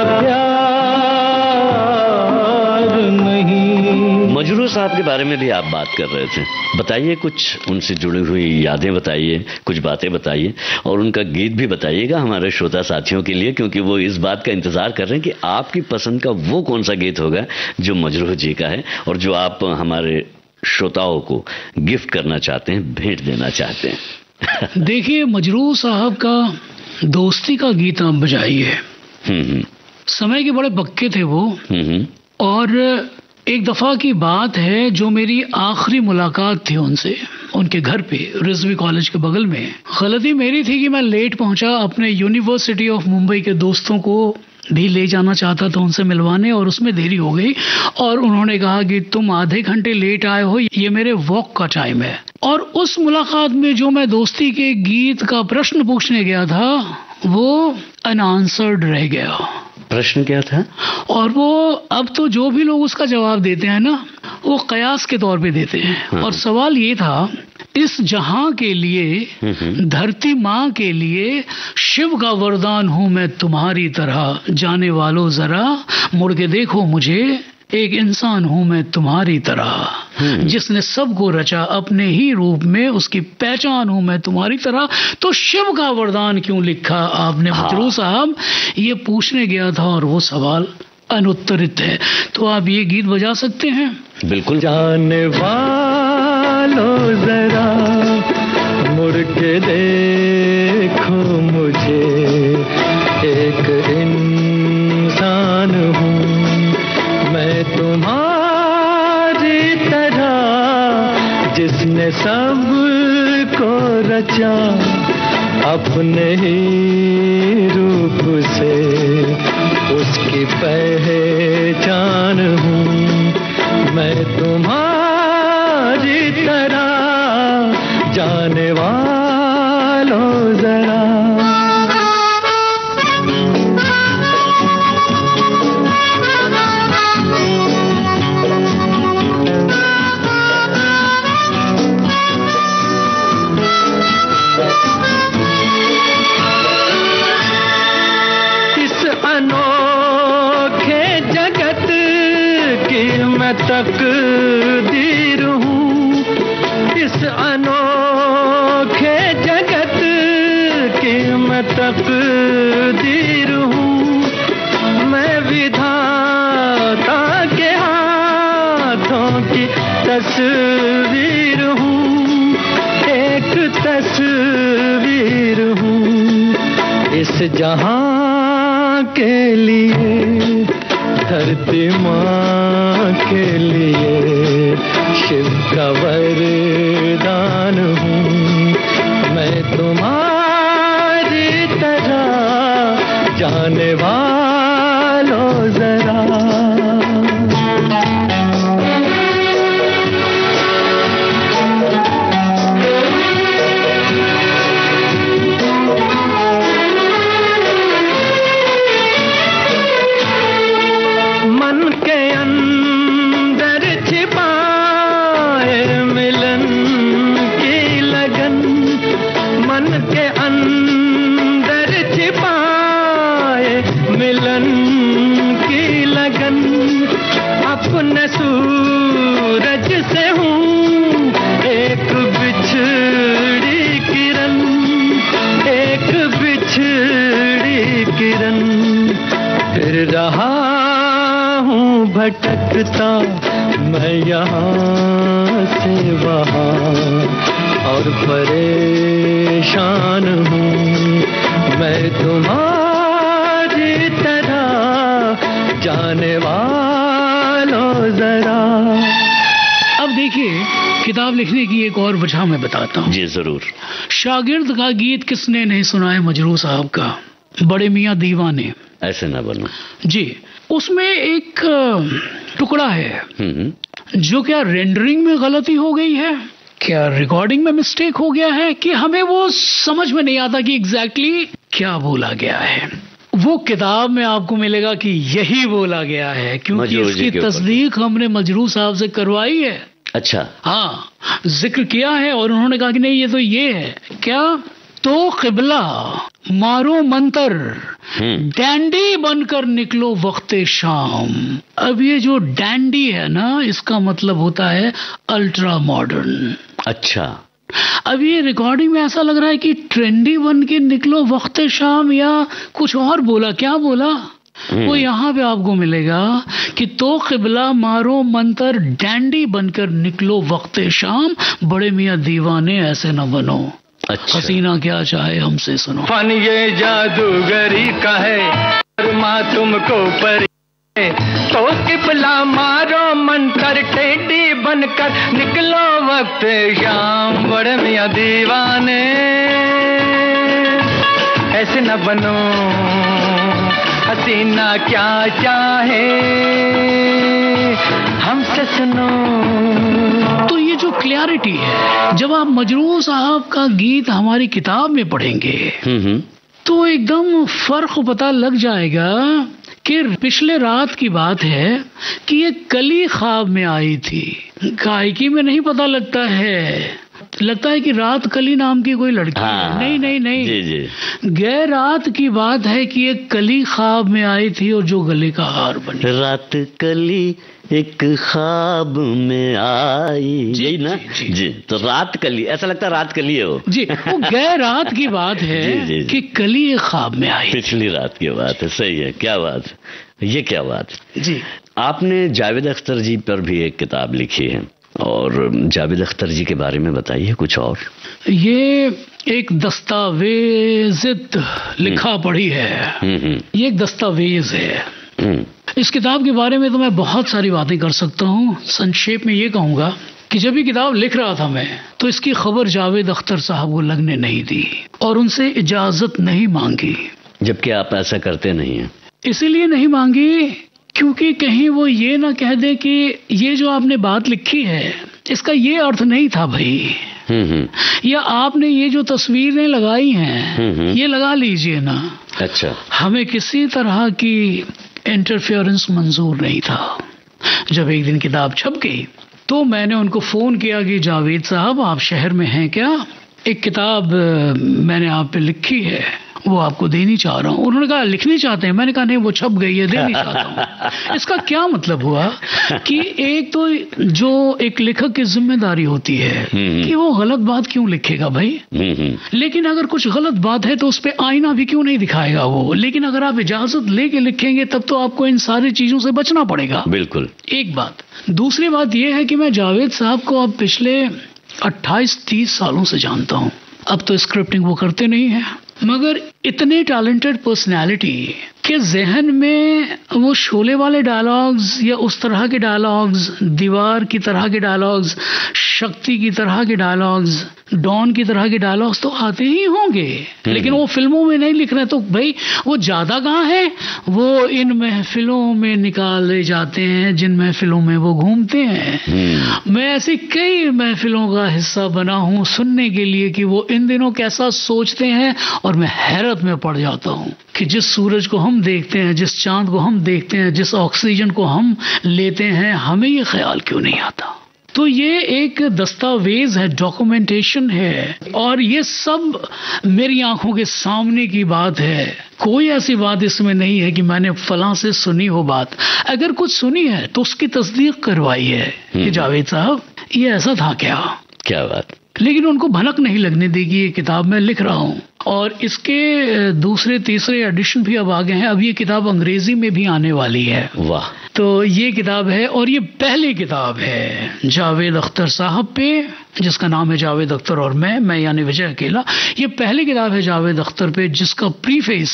प्यार नहीं।
मजरू साहब के बारे में भी आप बात कर रहे थे, बताइए कुछ उनसे जुड़ी हुई यादें बताइए, कुछ बातें बताइए और उनका गीत भी बताइएगा हमारे श्रोता साथियों के लिए, क्योंकि वो इस बात का इंतजार कर रहे हैं कि आपकी पसंद का वो कौन सा गीत होगा जो मजरूह जी का है और जो आप हमारे श्रोताओं को गिफ्ट करना चाहते हैं, भेंट देना चाहते हैं।
देखिए, मजरूह साहब का दोस्ती का गीत आप बजाइए। समय के बड़े पक्के थे वो, और एक दफा की बात है जो मेरी आखिरी मुलाकात थी उनसे, उनके घर पे रिजवी कॉलेज के बगल में। गलती मेरी थी कि मैं लेट पहुंचा, अपने यूनिवर्सिटी ऑफ मुंबई के दोस्तों को भी ले जाना चाहता था उनसे मिलवाने, और उसमें देरी हो गई और उन्होंने कहा कि तुम आधे घंटे लेट आए हो, ये मेरे वॉक का टाइम है। और उस मुलाकात में जो मैं दोस्ती के गीत का प्रश्न पूछने गया था वो अनआंसर्ड रह गया।
प्रश्न क्या था?
और वो अब तो जो भी लोग उसका जवाब देते हैं ना, वो कयास के तौर पे देते हैं। और सवाल ये था, इस जहां के लिए, धरती माँ के लिए शिव का वरदान हूं मैं तुम्हारी तरह, जाने वालों जरा मुड़ के देखो मुझे, एक इंसान हूं मैं तुम्हारी तरह, जिसने सबको रचा अपने ही रूप में, उसकी पहचान हूं मैं तुम्हारी तरह। तो शिव का वरदान क्यों लिखा आपने मजरूह साहब, ये पूछने गया था और वो सवाल अनुत्तरित है। तो आप ये गीत बजा सकते हैं?
बिल्कुल।
जाने वालों जरा मुड़ के देखो मुझे, एक इंसान हूँ मैं तुम्हारी तरह, जिसने सब को रचा अपने ही रूप से, उसकी पहचान हूँ मैं तुम्हारी तरह, जाने वालों जरा। तकदीर हूँ इस अनोखे जगत की मैं तकदीर हूँ, मैं विधाता के हाथों की तस्वीर हूँ, एक तस्वीर हूँ इस जहां के लिए, धरती माँ के लिए शिव का वरदान हूँ मैं तुम्हारी तरह, जाने वालों जरा। अपने सूरज से हूँ एक बिछड़ी किरण, एक बिछड़ी किरण, फिर रहा हूँ भटकता मैं यहाँ से वहाँ, और परेशान हूँ मैं तुम्हारी तरह, जाने वालों जरा।
देखिए, किताब लिखने की एक और वजह मैं बताता हूँ।
जी जरूर।
शागिर्द का गीत किसने नहीं सुना है मजरू साहब का, बड़े मियाँ दीवाने।
ऐसे ना बनो
जी, उसमें एक टुकड़ा है जो क्या रेंडरिंग में गलती हो गई है, क्या रिकॉर्डिंग में मिस्टेक हो गया है, कि हमें वो समझ में नहीं आता कि एग्जैक्टली क्या बोला गया है। वो किताब में आपको मिलेगा कि यही बोला गया है, क्योंकि इसकी तस्दीक हमने मजरू साहब से करवाई है।
अच्छा।
हाँ, जिक्र किया है और उन्होंने कहा कि नहीं ये तो ये है। क्या? तो क़िबला मारो मंतर, डैंडी बनकर निकलो वक्ते शाम। अब ये जो डैंडी है ना, इसका मतलब होता है अल्ट्रा मॉडर्न।
अच्छा।
अब ये रिकॉर्डिंग में ऐसा लग रहा है कि ट्रेंडी बन के निकलो वक्ते शाम, या कुछ और बोला, क्या बोला वो यहाँ पे आपको मिलेगा कि तो क़िबला मारो मंतर, डैंडी बनकर निकलो वक्ते शाम, बड़े मियाँ दीवाने ऐसे न बनो। अच्छा। हसीना क्या चाहे हमसे सुनो।
फन ये जादूगरी का है, माँ तुमको परी है, तो क़िबला मारो मंतर, टेढ़ी बनकर निकलो वक्त शाम, बड़े मियाँ दीवाने ऐसे न बनो, हसीना क्या चाहे हमसे सुनो।
तो ये जो क्लैरिटी है, जब आप मजरू साहब का गीत हमारी किताब में पढ़ेंगे तो एकदम फर्क पता लग जाएगा कि पिछले रात की बात है कि ये कली ख्वाब में आई थी। गायकी में नहीं पता लगता है, लगता है कि रात कली नाम की कोई लड़की है। नहीं नहीं नहीं,
जी जी।
गैर रात की बात है कि एक कली ख्वाब में आई थी और जो गले का हार बनी।
रात कली एक ख्वाब में आई, यही ना? जी। तो रात कली, ऐसा लगता है रात कली है वो।
जी, वो गैर रात की बात है जी। कि कली एक ख्वाब में आई,
पिछली रात की बात है। सही है। क्या बात, ये क्या बात
जी। आपने
जावेद अख्तर जी पर भी एक किताब लिखी है, और जावेद अख्तर जी के बारे में बताइए कुछ और।
ये एक दस्तावेज़ लिखा पढ़ी है, ये एक दस्तावेज है। इस किताब के बारे में तो मैं बहुत सारी बातें कर सकता हूँ। संक्षेप में ये कहूँगा कि जब ये किताब लिख रहा था मैं, तो इसकी खबर जावेद अख्तर साहब को लगने नहीं दी और उनसे इजाज़त नहीं मांगी।
जबकि आप ऐसा करते नहीं हैं।
इसीलिए नहीं मांगी क्योंकि कहीं वो ये ना कह दे कि ये जो आपने बात लिखी है इसका ये अर्थ नहीं था भाई, या आपने ये जो तस्वीरें लगाई हैं ये लगा लीजिए ना।
अच्छा।
हमें किसी तरह की इंटरफेरेंस मंजूर नहीं था। जब एक दिन किताब छप गई तो मैंने उनको फोन किया कि जावेद साहब आप शहर में हैं क्या? एक किताब मैंने आप पे लिखी है, वो आपको देनी चाह रहा हूँ। उन्होंने कहा लिखनी चाहते हैं? मैंने कहा नहीं, वो छप गई है, देनी चाहता हूँ। इसका क्या मतलब हुआ कि एक तो जो एक लेखक की जिम्मेदारी होती है कि वो गलत बात क्यों लिखेगा भाई, लेकिन अगर कुछ गलत बात है तो उस पर आईना भी क्यों नहीं दिखाएगा वो। लेकिन अगर आप इजाजत लेके लिखेंगे तब तो आपको इन सारी चीजों से बचना पड़ेगा।
बिल्कुल।
एक बात। दूसरी बात यह है कि मैं जावेद साहब को अब पिछले 28-30 सालों से जानता हूँ। अब तो स्क्रिप्टिंग वो करते नहीं है, मगर इतने टैलेंटेड पर्सनैलिटी के जहन में वो शोले वाले डायलॉग्स या उस तरह के डायलॉग्स, दीवार की तरह के डायलॉग्स, शक्ति की तरह के डायलॉग्स, डॉन की तरह के डायलॉग्स तो आते ही होंगे, लेकिन वो फिल्मों में नहीं लिख रहे। तो भाई वो ज्यादा कहाँ है, वो इन महफिलों में निकाले जाते हैं जिन महफिलों में वो घूमते हैं। मैं ऐसी कई महफिलों का हिस्सा बना हूँ सुनने के लिए कि वो इन दिनों कैसा सोचते हैं, और मैं हैरत में पड़ जाता हूँ कि जिस सूरज को हम देखते हैं, जिस चांद को हम देखते हैं, जिस ऑक्सीजन को हम लेते हैं, हमें ये ख्याल क्यों नहीं आता। तो ये एक दस्तावेज है, डॉक्यूमेंटेशन है, और ये सब मेरी आंखों के सामने की बात है। कोई ऐसी बात इसमें नहीं है कि मैंने फलां से सुनी हो बात। अगर कुछ सुनी है तो उसकी तस्दीक करवाई है कि जावेद साहब ये ऐसा था क्या बात। लेकिन उनको भनक नहीं लगने देगी ये किताब मैं लिख रहा हूँ, और इसके दूसरे तीसरे एडिशन भी अब आ गए हैं। अब ये किताब अंग्रेजी में भी आने वाली है। वाह। तो ये किताब है, और ये पहली किताब है जावेद अख्तर साहब पे, जिसका नाम है जावेद अख्तर और मैं यानी विजय अकेला। ये पहली किताब है जावेद अख्तर पे जिसका प्रीफेस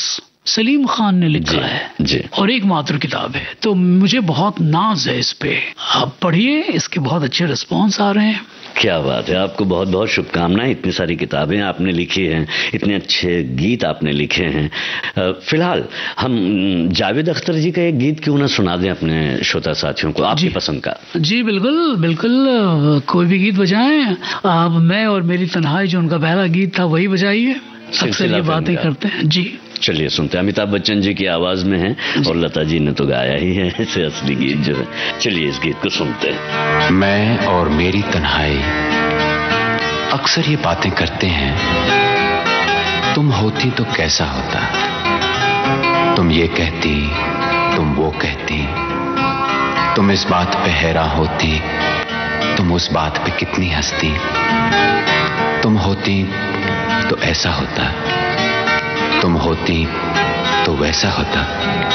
सलीम खान ने लिखा
जी,
है
जी।
और एकमात्र किताब है, तो मुझे बहुत नाज है इस पे। आप पढ़िए, इसके बहुत अच्छे रिस्पॉन्स आ रहे हैं।
क्या बात है, आपको बहुत बहुत शुभकामनाएं। इतनी सारी किताबें आपने लिखी हैं, इतने अच्छे गीत आपने लिखे हैं। फिलहाल हम जावेद अख्तर जी का एक गीत क्यों ना सुना दें अपने श्रोता साथियों को, आपकी पसंद का।
जी बिल्कुल बिल्कुल, कोई भी गीत बजाएं आप। मैं और मेरी तन्हाई जो उनका पहला गीत था वही बजाइए, अक्सर ये बातें करते हैं। जी
चलिए सुनते हैं। अमिताभ बच्चन जी की आवाज में है और लता जी ने तो गाया ही है इसे, असली गीत जो है। चलिए इस गीत को सुनते हैं।
मैं और मेरी तन्हाई अक्सर ये बातें करते हैं, तुम होती तो कैसा होता, तुम ये कहती, तुम वो कहती, तुम इस बात पे हैरान होती, तुम उस बात पे कितनी हंसती, तुम होती तो ऐसा होता, तुम होती तो वैसा होता।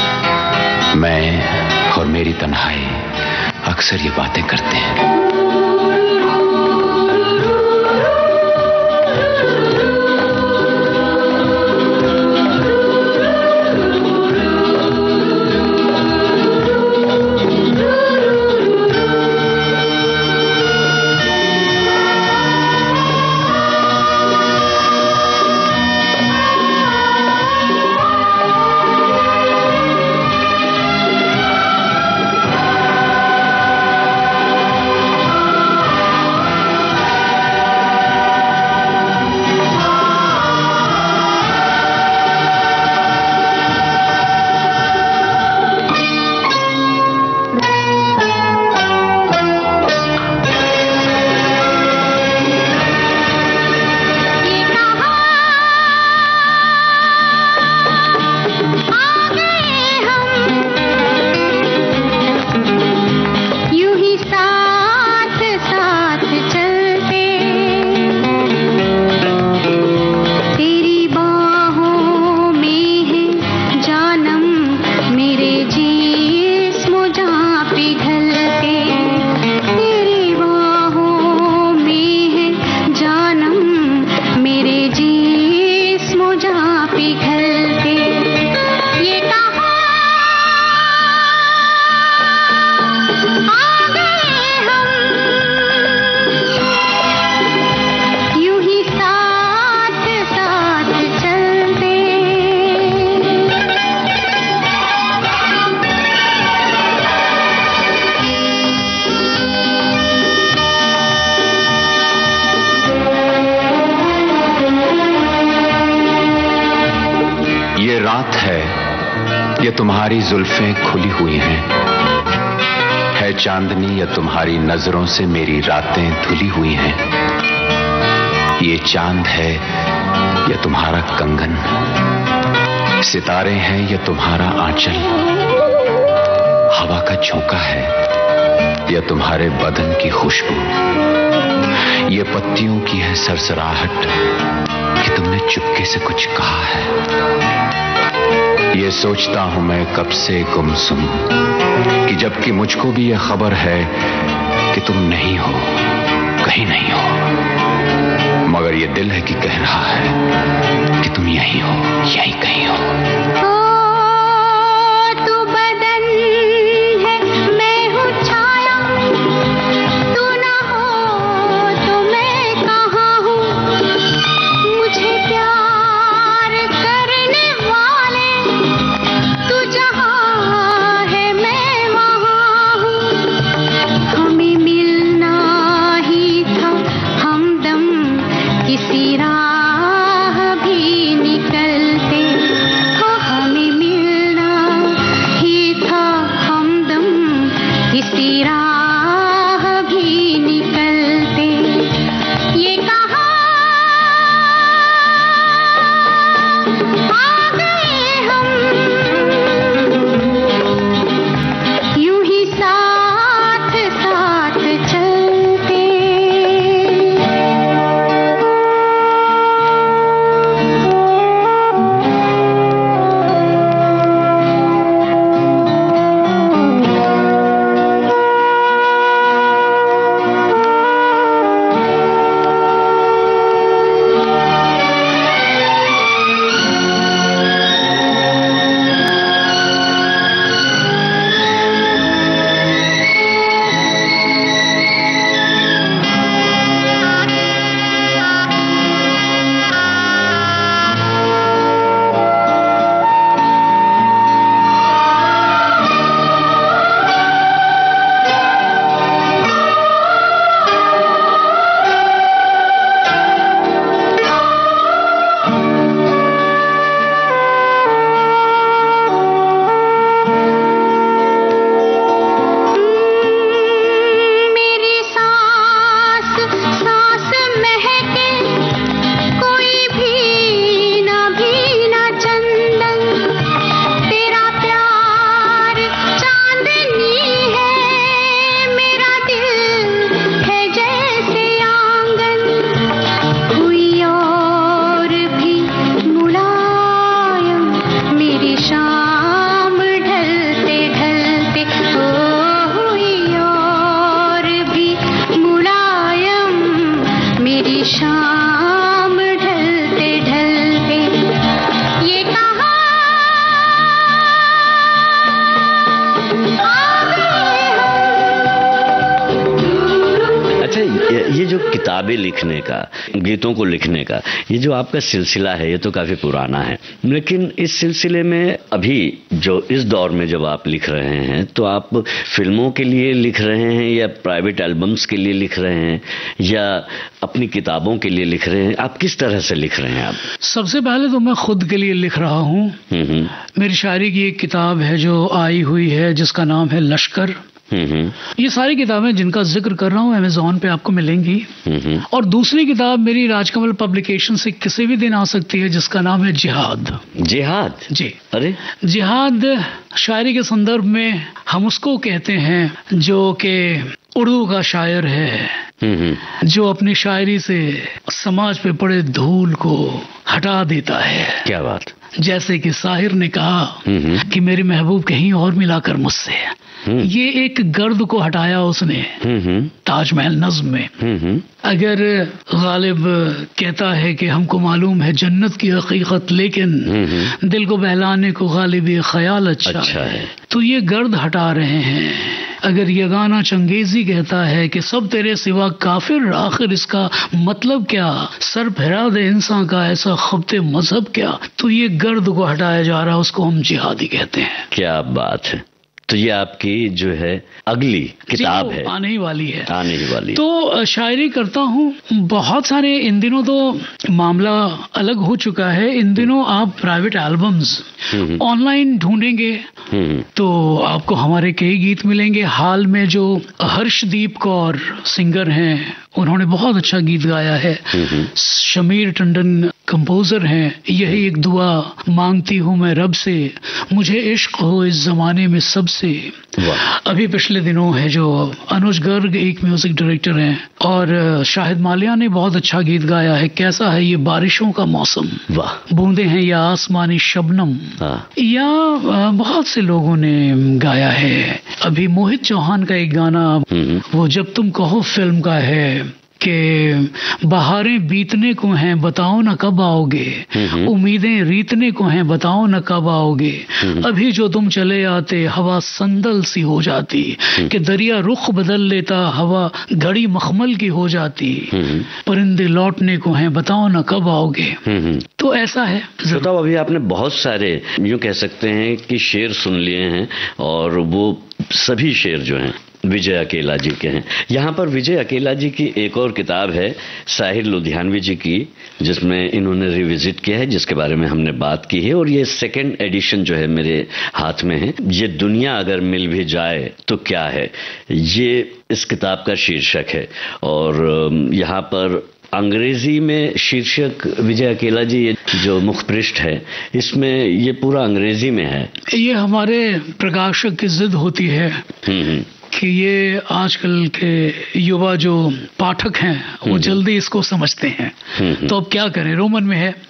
मैं और मेरी तन्हाई अक्सर ये बातें करते हैं। रात है ये तुम्हारी जुल्फें खुली हुई हैं, है चांदनी या तुम्हारी नजरों से मेरी रातें धुली हुई हैं। ये चांद है या तुम्हारा कंगन, सितारे हैं या तुम्हारा आंचल, हवा का झोंका है या तुम्हारे बदन की खुशबू, ये पत्तियों की है सरसराहट कि तुमने चुपके से कुछ कहा है। ये सोचता हूं मैं कब से गुमसुम कि जबकि मुझको भी ये खबर है कि तुम नहीं हो, कहीं नहीं हो, मगर ये दिल है कि कह रहा है कि तुम यहीं हो, यहीं कहीं हो।
किसी राह भी निकलते हो, हम
ये जो किताबें लिखने का, गीतों को लिखने का, ये जो आपका सिलसिला है, ये तो काफी पुराना है, लेकिन इस सिलसिले में अभी जो इस दौर में जब आप लिख रहे हैं, तो आप फिल्मों के लिए लिख रहे हैं या प्राइवेट एल्बम्स के लिए लिख रहे हैं या अपनी किताबों के लिए लिख रहे हैं? आप किस तरह से लिख रहे हैं? आप
सबसे पहले तो मैं खुद के लिए लिख रहा हूँ। मेरी शायरी की एक किताब है जो आई हुई है, जिसका नाम है लश्कर। ये सारी किताबें जिनका जिक्र कर रहा हूँ अमेज़न पे आपको मिलेंगी। और दूसरी किताब मेरी राजकमल पब्लिकेशन से किसी भी दिन आ सकती है, जिसका नाम है जिहाद।
जिहाद?
जी।
अरे,
जिहाद शायरी के संदर्भ में हम उसको कहते हैं जो कि उर्दू का शायर है, जो अपनी शायरी से समाज पे पड़े धूल को हटा देता है।
क्या बात!
जैसे कि साहिर ने कहा कि मेरी महबूब कहीं और मिलाकर मुझसे, ये एक गर्द को हटाया उसने ताजमहल नज्म में। अगर गालिब कहता है कि हमको मालूम है जन्नत की हकीकत, लेकिन दिल को बहलाने को गालिब ये ख्याल अच्छा है, तो ये गर्द हटा रहे हैं। अगर ये गाना चंगेजी कहता है कि सब तेरे सिवा काफिर, आखिर इसका मतलब क्या? सर फहरा दे इंसान का ऐसा खबते मजहब क्या? तो ये गर्द को हटाया जा रहा है, उसको हम जिहादी कहते हैं।
क्या बात है! तो ये आपकी जो है अगली किताब है,
आने ही वाली है।
आने ही वाली।
तो शायरी करता हूँ बहुत सारे। इन दिनों तो मामला अलग हो चुका है। इन दिनों आप प्राइवेट एल्बम्स ऑनलाइन ढूंढेंगे तो आपको हमारे कई गीत मिलेंगे। हाल में जो हर्षदीप कौर सिंगर हैं, उन्होंने बहुत अच्छा गीत गाया है। शमीर टंडन कंपोजर हैं। यही एक दुआ मांगती हूँ मैं रब से, मुझे इश्क हो इस जमाने में सबसे। अभी पिछले दिनों है जो अनुज गर्ग एक म्यूजिक डायरेक्टर हैं, और शाहिद मालिया ने बहुत अच्छा गीत गाया है, कैसा है ये बारिशों का मौसम, बूंदे हैं या आसमानी शबनम, या बहुत से लोगों ने गाया है। अभी मोहित चौहान का एक गाना, वो जब तुम कहो फिल्म का है, कि बहारें बीतने को हैं बताओ न कब आओगे, उम्मीदें रीतने को हैं बताओ न कब आओगे, अभी जो तुम चले आते हवा संदल सी हो जाती, कि दरिया रुख बदल लेता हवा घड़ी मखमल की हो जाती, परिंदे लौटने को हैं बताओ न कब आओगे। तो ऐसा है।
बताओ, अभी आपने बहुत सारे यूँ कह सकते हैं कि शेर सुन लिए हैं, और वो सभी शेर जो हैं विजय अकेला जी के हैं। यहाँ पर विजय अकेला जी की एक और किताब है साहिर लुधियानवी जी की, जिसमें इन्होंने रिविजिट किया है, जिसके बारे में हमने बात की है, और ये सेकंड एडिशन जो है मेरे हाथ में है। ये दुनिया अगर मिल भी जाए तो क्या है, ये इस किताब का शीर्षक है। और यहाँ पर अंग्रेजी में शीर्षक विजय अकेला जी ये जो मुखपृष्ठ है, इसमें ये पूरा अंग्रेजी में है। ये
हमारे प्रकाशक की जिद होती है कि ये आजकल के युवा जो पाठक हैं वो जल्दी इसको समझते हैं, तो अब क्या करें, रोमन में है।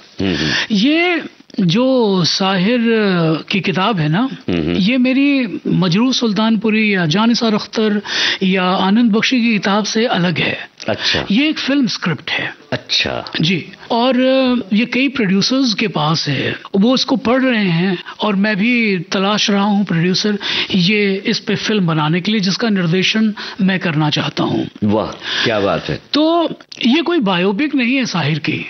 ये जो साहिर की किताब है ना, ये मेरी मजरूह सुल्तानपुरी या जानिसार अख्तर या आनंद बख्शी की किताब से अलग है।
अच्छा।
ये एक फिल्म स्क्रिप्ट है।
अच्छा
जी। और ये कई प्रोड्यूसर्स के पास है, वो इसको पढ़ रहे हैं, और मैं भी तलाश रहा हूँ प्रोड्यूसर ये इस पे फिल्म बनाने के लिए, जिसका निर्देशन मैं करना चाहता हूँ।
वाह, क्या बात है।
तो ये कोई बायोपिक नहीं है साहिर की।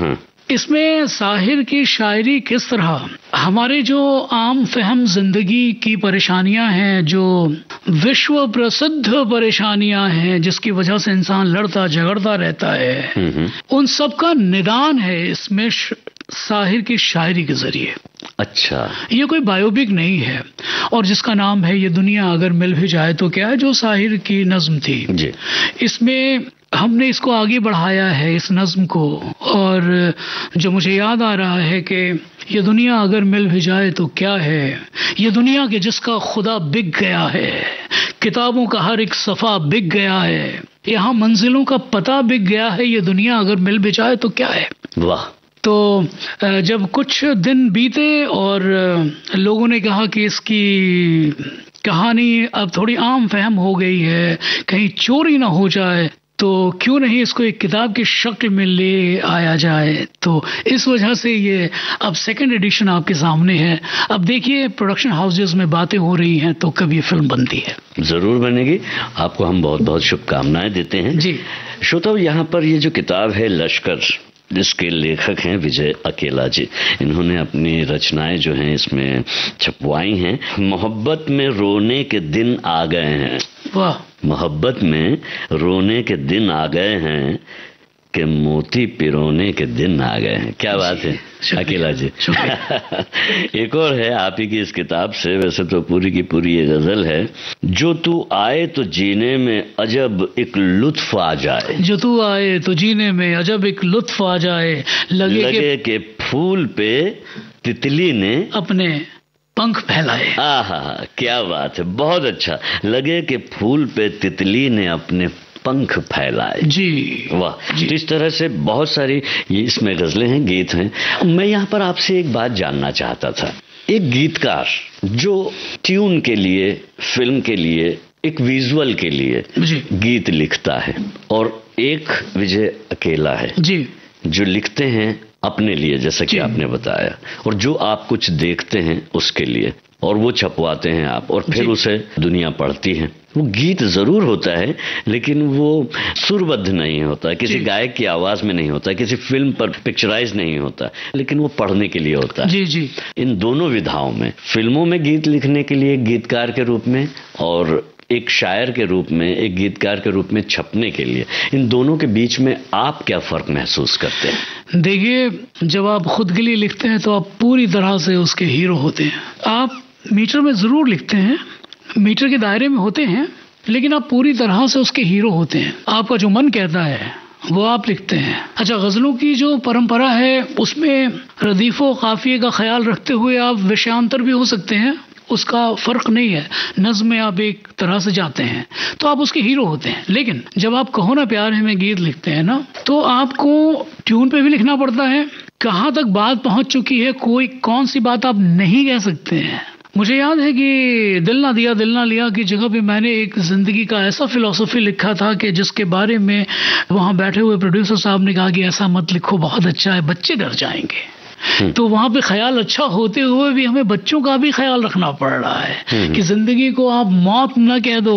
इसमें साहिर की शायरी किस तरह हमारे जो आम फहम जिंदगी की परेशानियां हैं, जो विश्व प्रसिद्ध परेशानियां हैं जिसकी वजह से इंसान लड़ता झगड़ता रहता है, उन सब का निदान है इसमें साहिर की शायरी के जरिए।
अच्छा।
ये कोई बायोपिक नहीं है, और जिसका नाम है ये दुनिया अगर मिल भी जाए तो क्या है, जो साहिर की नज्म थी
जी। इसमें
हमने इसको आगे बढ़ाया है इस नज्म को, और जो मुझे याद आ रहा है कि ये दुनिया अगर मिल भी जाए तो क्या है, ये दुनिया के जिसका खुदा बिक गया है, किताबों का हर एक सफ़ा बिक गया है, यहाँ मंजिलों का पता बिक गया है, ये दुनिया अगर मिल भी जाए तो क्या है।
वाह।
तो जब कुछ दिन बीते और लोगों ने कहा कि इसकी कहानी अब थोड़ी आम फहम हो गई है, कहीं चोरी ना हो जाए, तो क्यों नहीं इसको एक किताब की शक्ल में ले आया जाए। तो इस वजह से ये अब सेकंड एडिशन आपके सामने है। अब देखिए प्रोडक्शन हाउसेज में बातें हो रही हैं तो कब ये फिल्म बनती है।
जरूर बनेगी, आपको हम बहुत बहुत शुभकामनाएं देते हैं
जी।
श्रोताओ, यहाँ पर ये जो किताब है लश्कर, जिसके लेखक हैं विजय अकेला जी, इन्होंने अपनी रचनाएं जो हैं इसमें छपवाई हैं। मोहब्बत में रोने के दिन आ गए हैं,
वाह,
मोहब्बत में रोने के दिन आ गए हैं कि मोती पिरोने के दिन आ गए हैं। क्या बात है अकेला जी। एक और है आप ही की इस किताब से, वैसे तो पूरी की पूरी ये गजल है, जो तू आए तो जीने में अजब एक लुत्फ आ जाए,
जो तू आए तो जीने में अजब एक लुत्फ आ जाए, लगे
के फूल पे तितली ने
अपने पंख फैलाए।
आहा, क्या बात है, बहुत अच्छा। लगे कि फूल पे तितली ने अपने पंख फैलाए।
जी
वाह जी। तो इस तरह से बहुत सारी ये इसमें गजलें हैं, गीत हैं। मैं यहाँ पर आपसे एक बात जानना चाहता था, एक गीतकार जो ट्यून के लिए, फिल्म के लिए, एक विजुअल के लिए
जी
गीत लिखता है, और एक विजय अकेला है
जी
जो लिखते हैं अपने लिए, जैसा कि आपने बताया, और जो आप कुछ देखते हैं उसके लिए, और वो छपवाते हैं आप, और फिर उसे दुनिया पढ़ती है। वो गीत जरूर होता है लेकिन वो सुरबद्ध नहीं होता, किसी गायक की आवाज में नहीं होता, किसी फिल्म पर पिक्चराइज नहीं होता, लेकिन वो पढ़ने के लिए होता है।
जी जी।
इन दोनों विधाओं में, फिल्मों में गीत लिखने के लिए एक गीतकार के रूप में, और एक शायर के रूप में, एक गीतकार के रूप में छपने के लिए, इन दोनों के बीच में आप क्या फर्क महसूस करते हैं?
देखिए, जब आप खुद के लिए लिखते हैं तो आप पूरी तरह से उसके हीरो होते हैं। आप मीटर में जरूर लिखते हैं, मीटर के दायरे में होते हैं, लेकिन आप पूरी तरह से उसके हीरो होते हैं। आपका जो मन कहता है वो आप लिखते हैं। अच्छा, गजलों की जो परंपरा है उसमें रदीफो काफिये का ख्याल रखते हुए आप विषयांतर भी हो सकते हैं, उसका फर्क नहीं है। नज्म में आप एक तरह से जाते हैं तो आप उसके हीरो होते हैं। लेकिन जब आप कहो ना प्यार है में गीत लिखते हैं ना, तो आपको ट्यून पे भी लिखना पड़ता है, कहाँ तक बात पहुंच चुकी है, कोई कौन सी बात आप नहीं कह सकते हैं। मुझे याद है कि दिल ना दिया दिल ना लिया की जगह पे मैंने एक जिंदगी का ऐसा फिलॉसफी लिखा था कि जिसके बारे में वहां बैठे हुए प्रोड्यूसर साहब ने कहा कि ऐसा मत लिखो, बहुत अच्छा है, बच्चे डर जाएंगे। तो वहां पे ख्याल अच्छा होते हुए भी हमें बच्चों का भी ख्याल रखना पड़ रहा है कि जिंदगी को आप मौत न कह दो,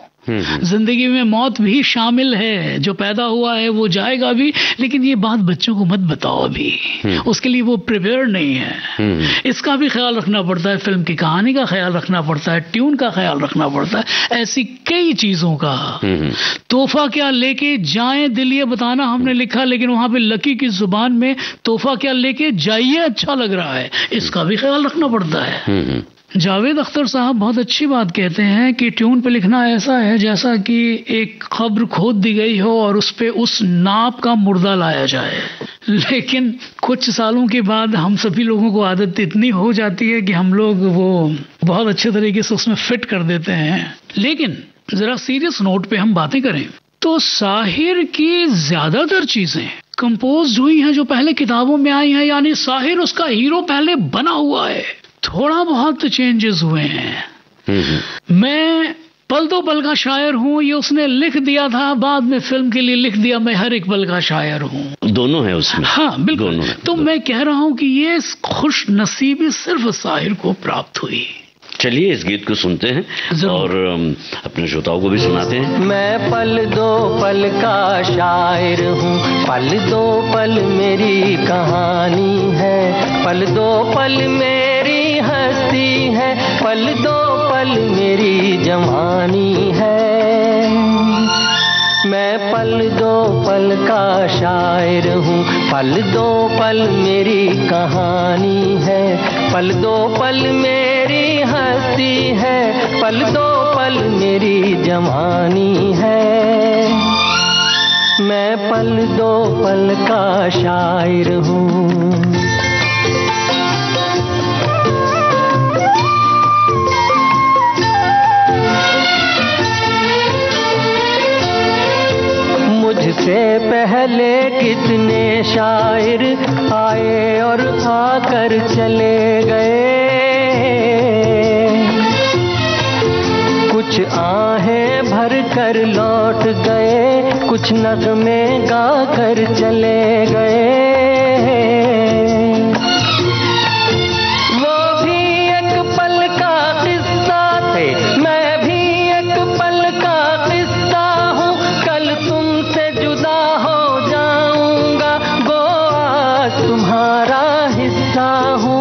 जिंदगी में मौत भी शामिल है, जो पैदा हुआ है वो जाएगा भी, लेकिन ये बात बच्चों को मत बताओ अभी, उसके लिए वो प्रिपेयर नहीं है। इसका भी ख्याल रखना पड़ता है, फिल्म की कहानी का ख्याल रखना पड़ता है, ट्यून का ख्याल रखना पड़ता है, ऐसी कई चीजों का। तोहफा क्या लेके जाएं दिल ये बताना हमने लिखा, लेकिन वहां पे लकी की जुबान में तोहफा क्या लेके जाइए अच्छा लग रहा है, इसका भी ख्याल रखना पड़ता है। जावेद अख्तर साहब बहुत अच्छी बात कहते हैं कि ट्यून पे लिखना ऐसा है जैसा कि एक कब्र खोद दी गई हो और उस पे उस नाप का मुर्दा लाया जाए। लेकिन कुछ सालों के बाद हम सभी लोगों को आदत इतनी हो जाती है कि हम लोग वो बहुत अच्छे तरीके से उसमें फिट कर देते हैं। लेकिन जरा सीरियस नोट पे हम बातें करें तो साहिर की ज्यादातर चीजें कंपोज हुई हैं जो पहले किताबों में आई हैं, यानी साहिर उसका हीरो पहले बना हुआ है, थोड़ा बहुत चेंजेस हुए हैं। मैं पल दो पल का शायर हूँ, ये उसने लिख दिया था, बाद में फिल्म के लिए लिख दिया मैं हर एक पल का शायर हूँ।
दोनों है उसमें।
हाँ बिल्कुल। तो मैं कह रहा हूँ कि ये खुश नसीबी सिर्फ साहिर को प्राप्त हुई।
चलिए इस गीत को सुनते हैं और अपने श्रोताओं को भी सुनाते हैं।
मैं पल दो पल का शायर हूँ, पल दो पल मेरी कहानी है, पल दो पल मेरी हस्ती है, पल दो पल मेरी जवानी है। मैं पल दो पल का शायर हूँ, पल दो पल मेरी कहानी है, पल दो पल मेरी हस्ती है, पल दो पल मेरी जवानी है। मैं पल दो पल का शायर हूँ। मुझसे पहले कितने शायर आए और आकर चले गए, कुछ आहें भर कर लौट गए, कुछ नगमे गा कर चले गए। वो भी एक पल का किस्सा थे, मैं भी एक पल का किस्सा हूँ। कल तुमसे जुदा हो जाऊंगा, गो आज तुम्हारा हिस्सा हूँ।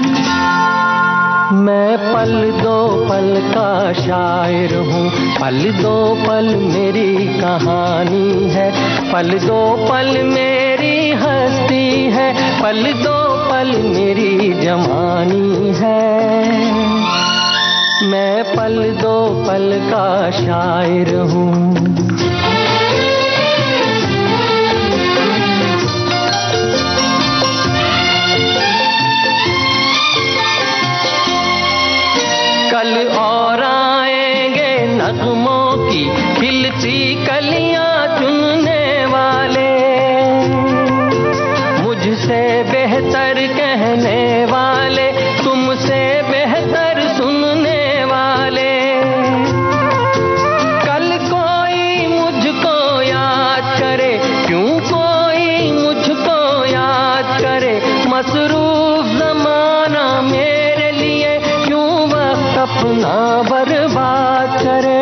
मैं पल दो पल का शायर हूँ, पल दो पल मेरी कहानी है, पल दो पल मेरी हस्ती है, पल दो पल मेरी जवानी है। मैं पल दो पल का शायर हूँ। कल और आएंगे नगमों की खिलती कलियां चुनने वाले, मुझसे बेहतर कहने वाले, तुमसे बेहतर सुनने वाले। कल कोई मुझको याद करे, क्यों कोई मुझको याद करे, मसरूफ ज़माना मेरे लिए क्यों वक्त अपना बर्बाद करे।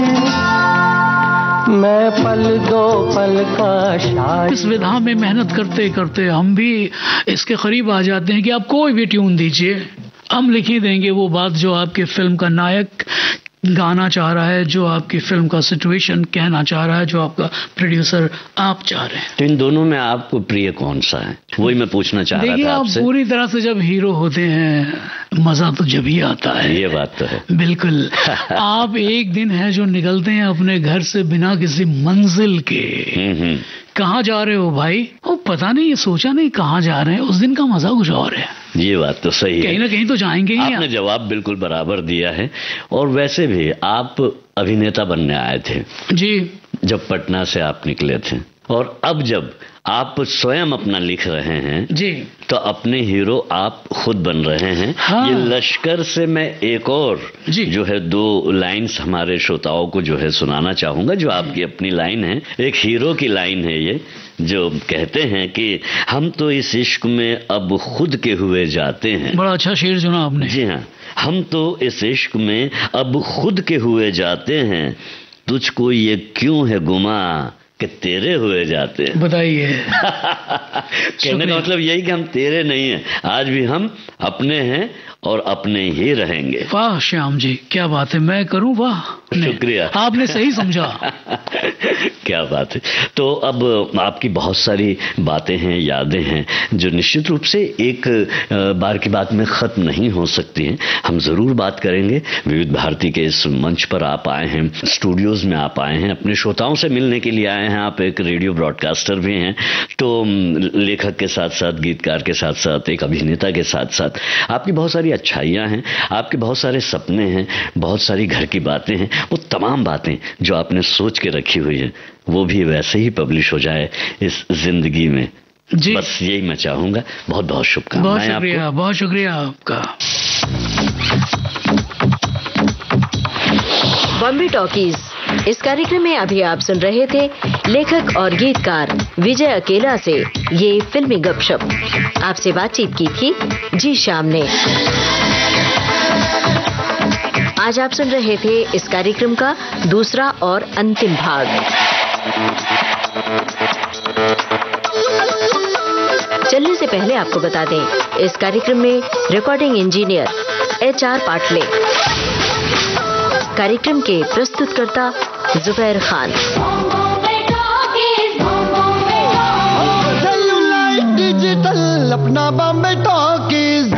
मैं पल दो पल का शायर।
इस विधा में मेहनत करते करते हम भी इसके करीब आ जाते हैं कि आप कोई भी ट्यून दीजिए, हम लिख ही देंगे वो बात जो आपके फिल्म का नायक गाना चाह रहा है, जो आपकी फिल्म का सिचुएशन कहना चाह रहा है, जो आपका प्रोड्यूसर आप चाह रहे हैं।
तो इन दोनों में आपको प्रिय कौन सा है, वही मैं पूछना चाह रहा था आपसे।
देखिए, आप पूरी तरह से जब हीरो होते हैं मजा तो जब ही आता है।
ये बात तो है
बिल्कुल। आप एक दिन है जो निकलते हैं अपने घर से बिना किसी मंजिल के, कहाँ जा रहे हो भाई, वो पता नहीं, ये सोचा नहीं कहाँ जा रहे हैं, उस दिन का मजा कुछ और है।
ये बात तो सही है,
कहीं ना कहीं तो जाएंगे ही।
आपने जवाब बिल्कुल बराबर दिया है। और वैसे भी आप अभिनेता बनने आए थे
जी,
जब पटना से आप निकले थे, और अब जब आप स्वयं अपना लिख रहे हैं
जी,
तो अपने हीरो आप खुद बन रहे हैं।
हाँ।
ये लश्कर से मैं एक और
जी,
जो है दो लाइंस हमारे श्रोताओं को जो है सुनाना चाहूंगा, जो आपकी अपनी लाइन है, एक हीरो की लाइन है ये, जो कहते हैं कि हम तो इस इश्क में अब खुद के हुए जाते हैं।
बड़ा अच्छा शेर सुना आपने।
जी हाँ, हम तो इस इश्क में अब खुद के हुए जाते हैं, तुझको ये क्यों है गुमा कि तेरे हुए जाते हैं।
बताइए।
कहने का मतलब यही कि हम तेरे नहीं हैं, आज भी हम अपने हैं और अपने ही रहेंगे।
वाह श्याम जी, क्या बात है, मैं करूं वाह।
शुक्रिया,
आपने सही समझा।
क्या बात है। तो अब आपकी बहुत सारी बातें हैं, यादें हैं, जो निश्चित रूप से एक बार की बात में खत्म नहीं हो सकती हैं। हम जरूर बात करेंगे। विविध भारती के इस मंच पर आप आए हैं, स्टूडियोज में आप आए हैं, अपने श्रोताओं से मिलने के लिए आए हैं। आप एक रेडियो ब्रॉडकास्टर भी हैं, तो लेखक के साथ साथ, गीतकार के साथ साथ, एक अभिनेता के साथ साथ आपकी बहुत सारी अच्छाइयाँ हैं, आपके बहुत सारे सपने हैं, बहुत सारी घर की बातें हैं। वो तमाम बातें जो आपने सोच के रखी हुई है, वो भी वैसे ही पब्लिश हो जाए इस जिंदगी में जी। बस यही मैं चाहूंगा। बहुत बहुत शुभकामनाएं।
बहुत शुक्रिया, बहुत शुक्रिया आपका।
बॉम्बे टॉकीज, इस कार्यक्रम में अभी आप सुन रहे थे लेखक और गीतकार विजय अकेला से ये फिल्मी गपशप। आपसे बातचीत की थी जी श्याम ने। आज आप सुन रहे थे इस कार्यक्रम का दूसरा और अंतिम भाग। चलने से पहले आपको बता दें, इस कार्यक्रम में रिकॉर्डिंग इंजीनियर HR पाटले, कार्यक्रम के प्रस्तुतकर्ता जुबैर खान।
डिजिटल अपना बॉम्बे टॉकीज,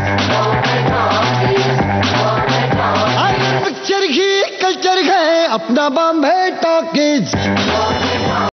पिक्चर ही कल्चर है अपना बॉम्बे टॉकीज।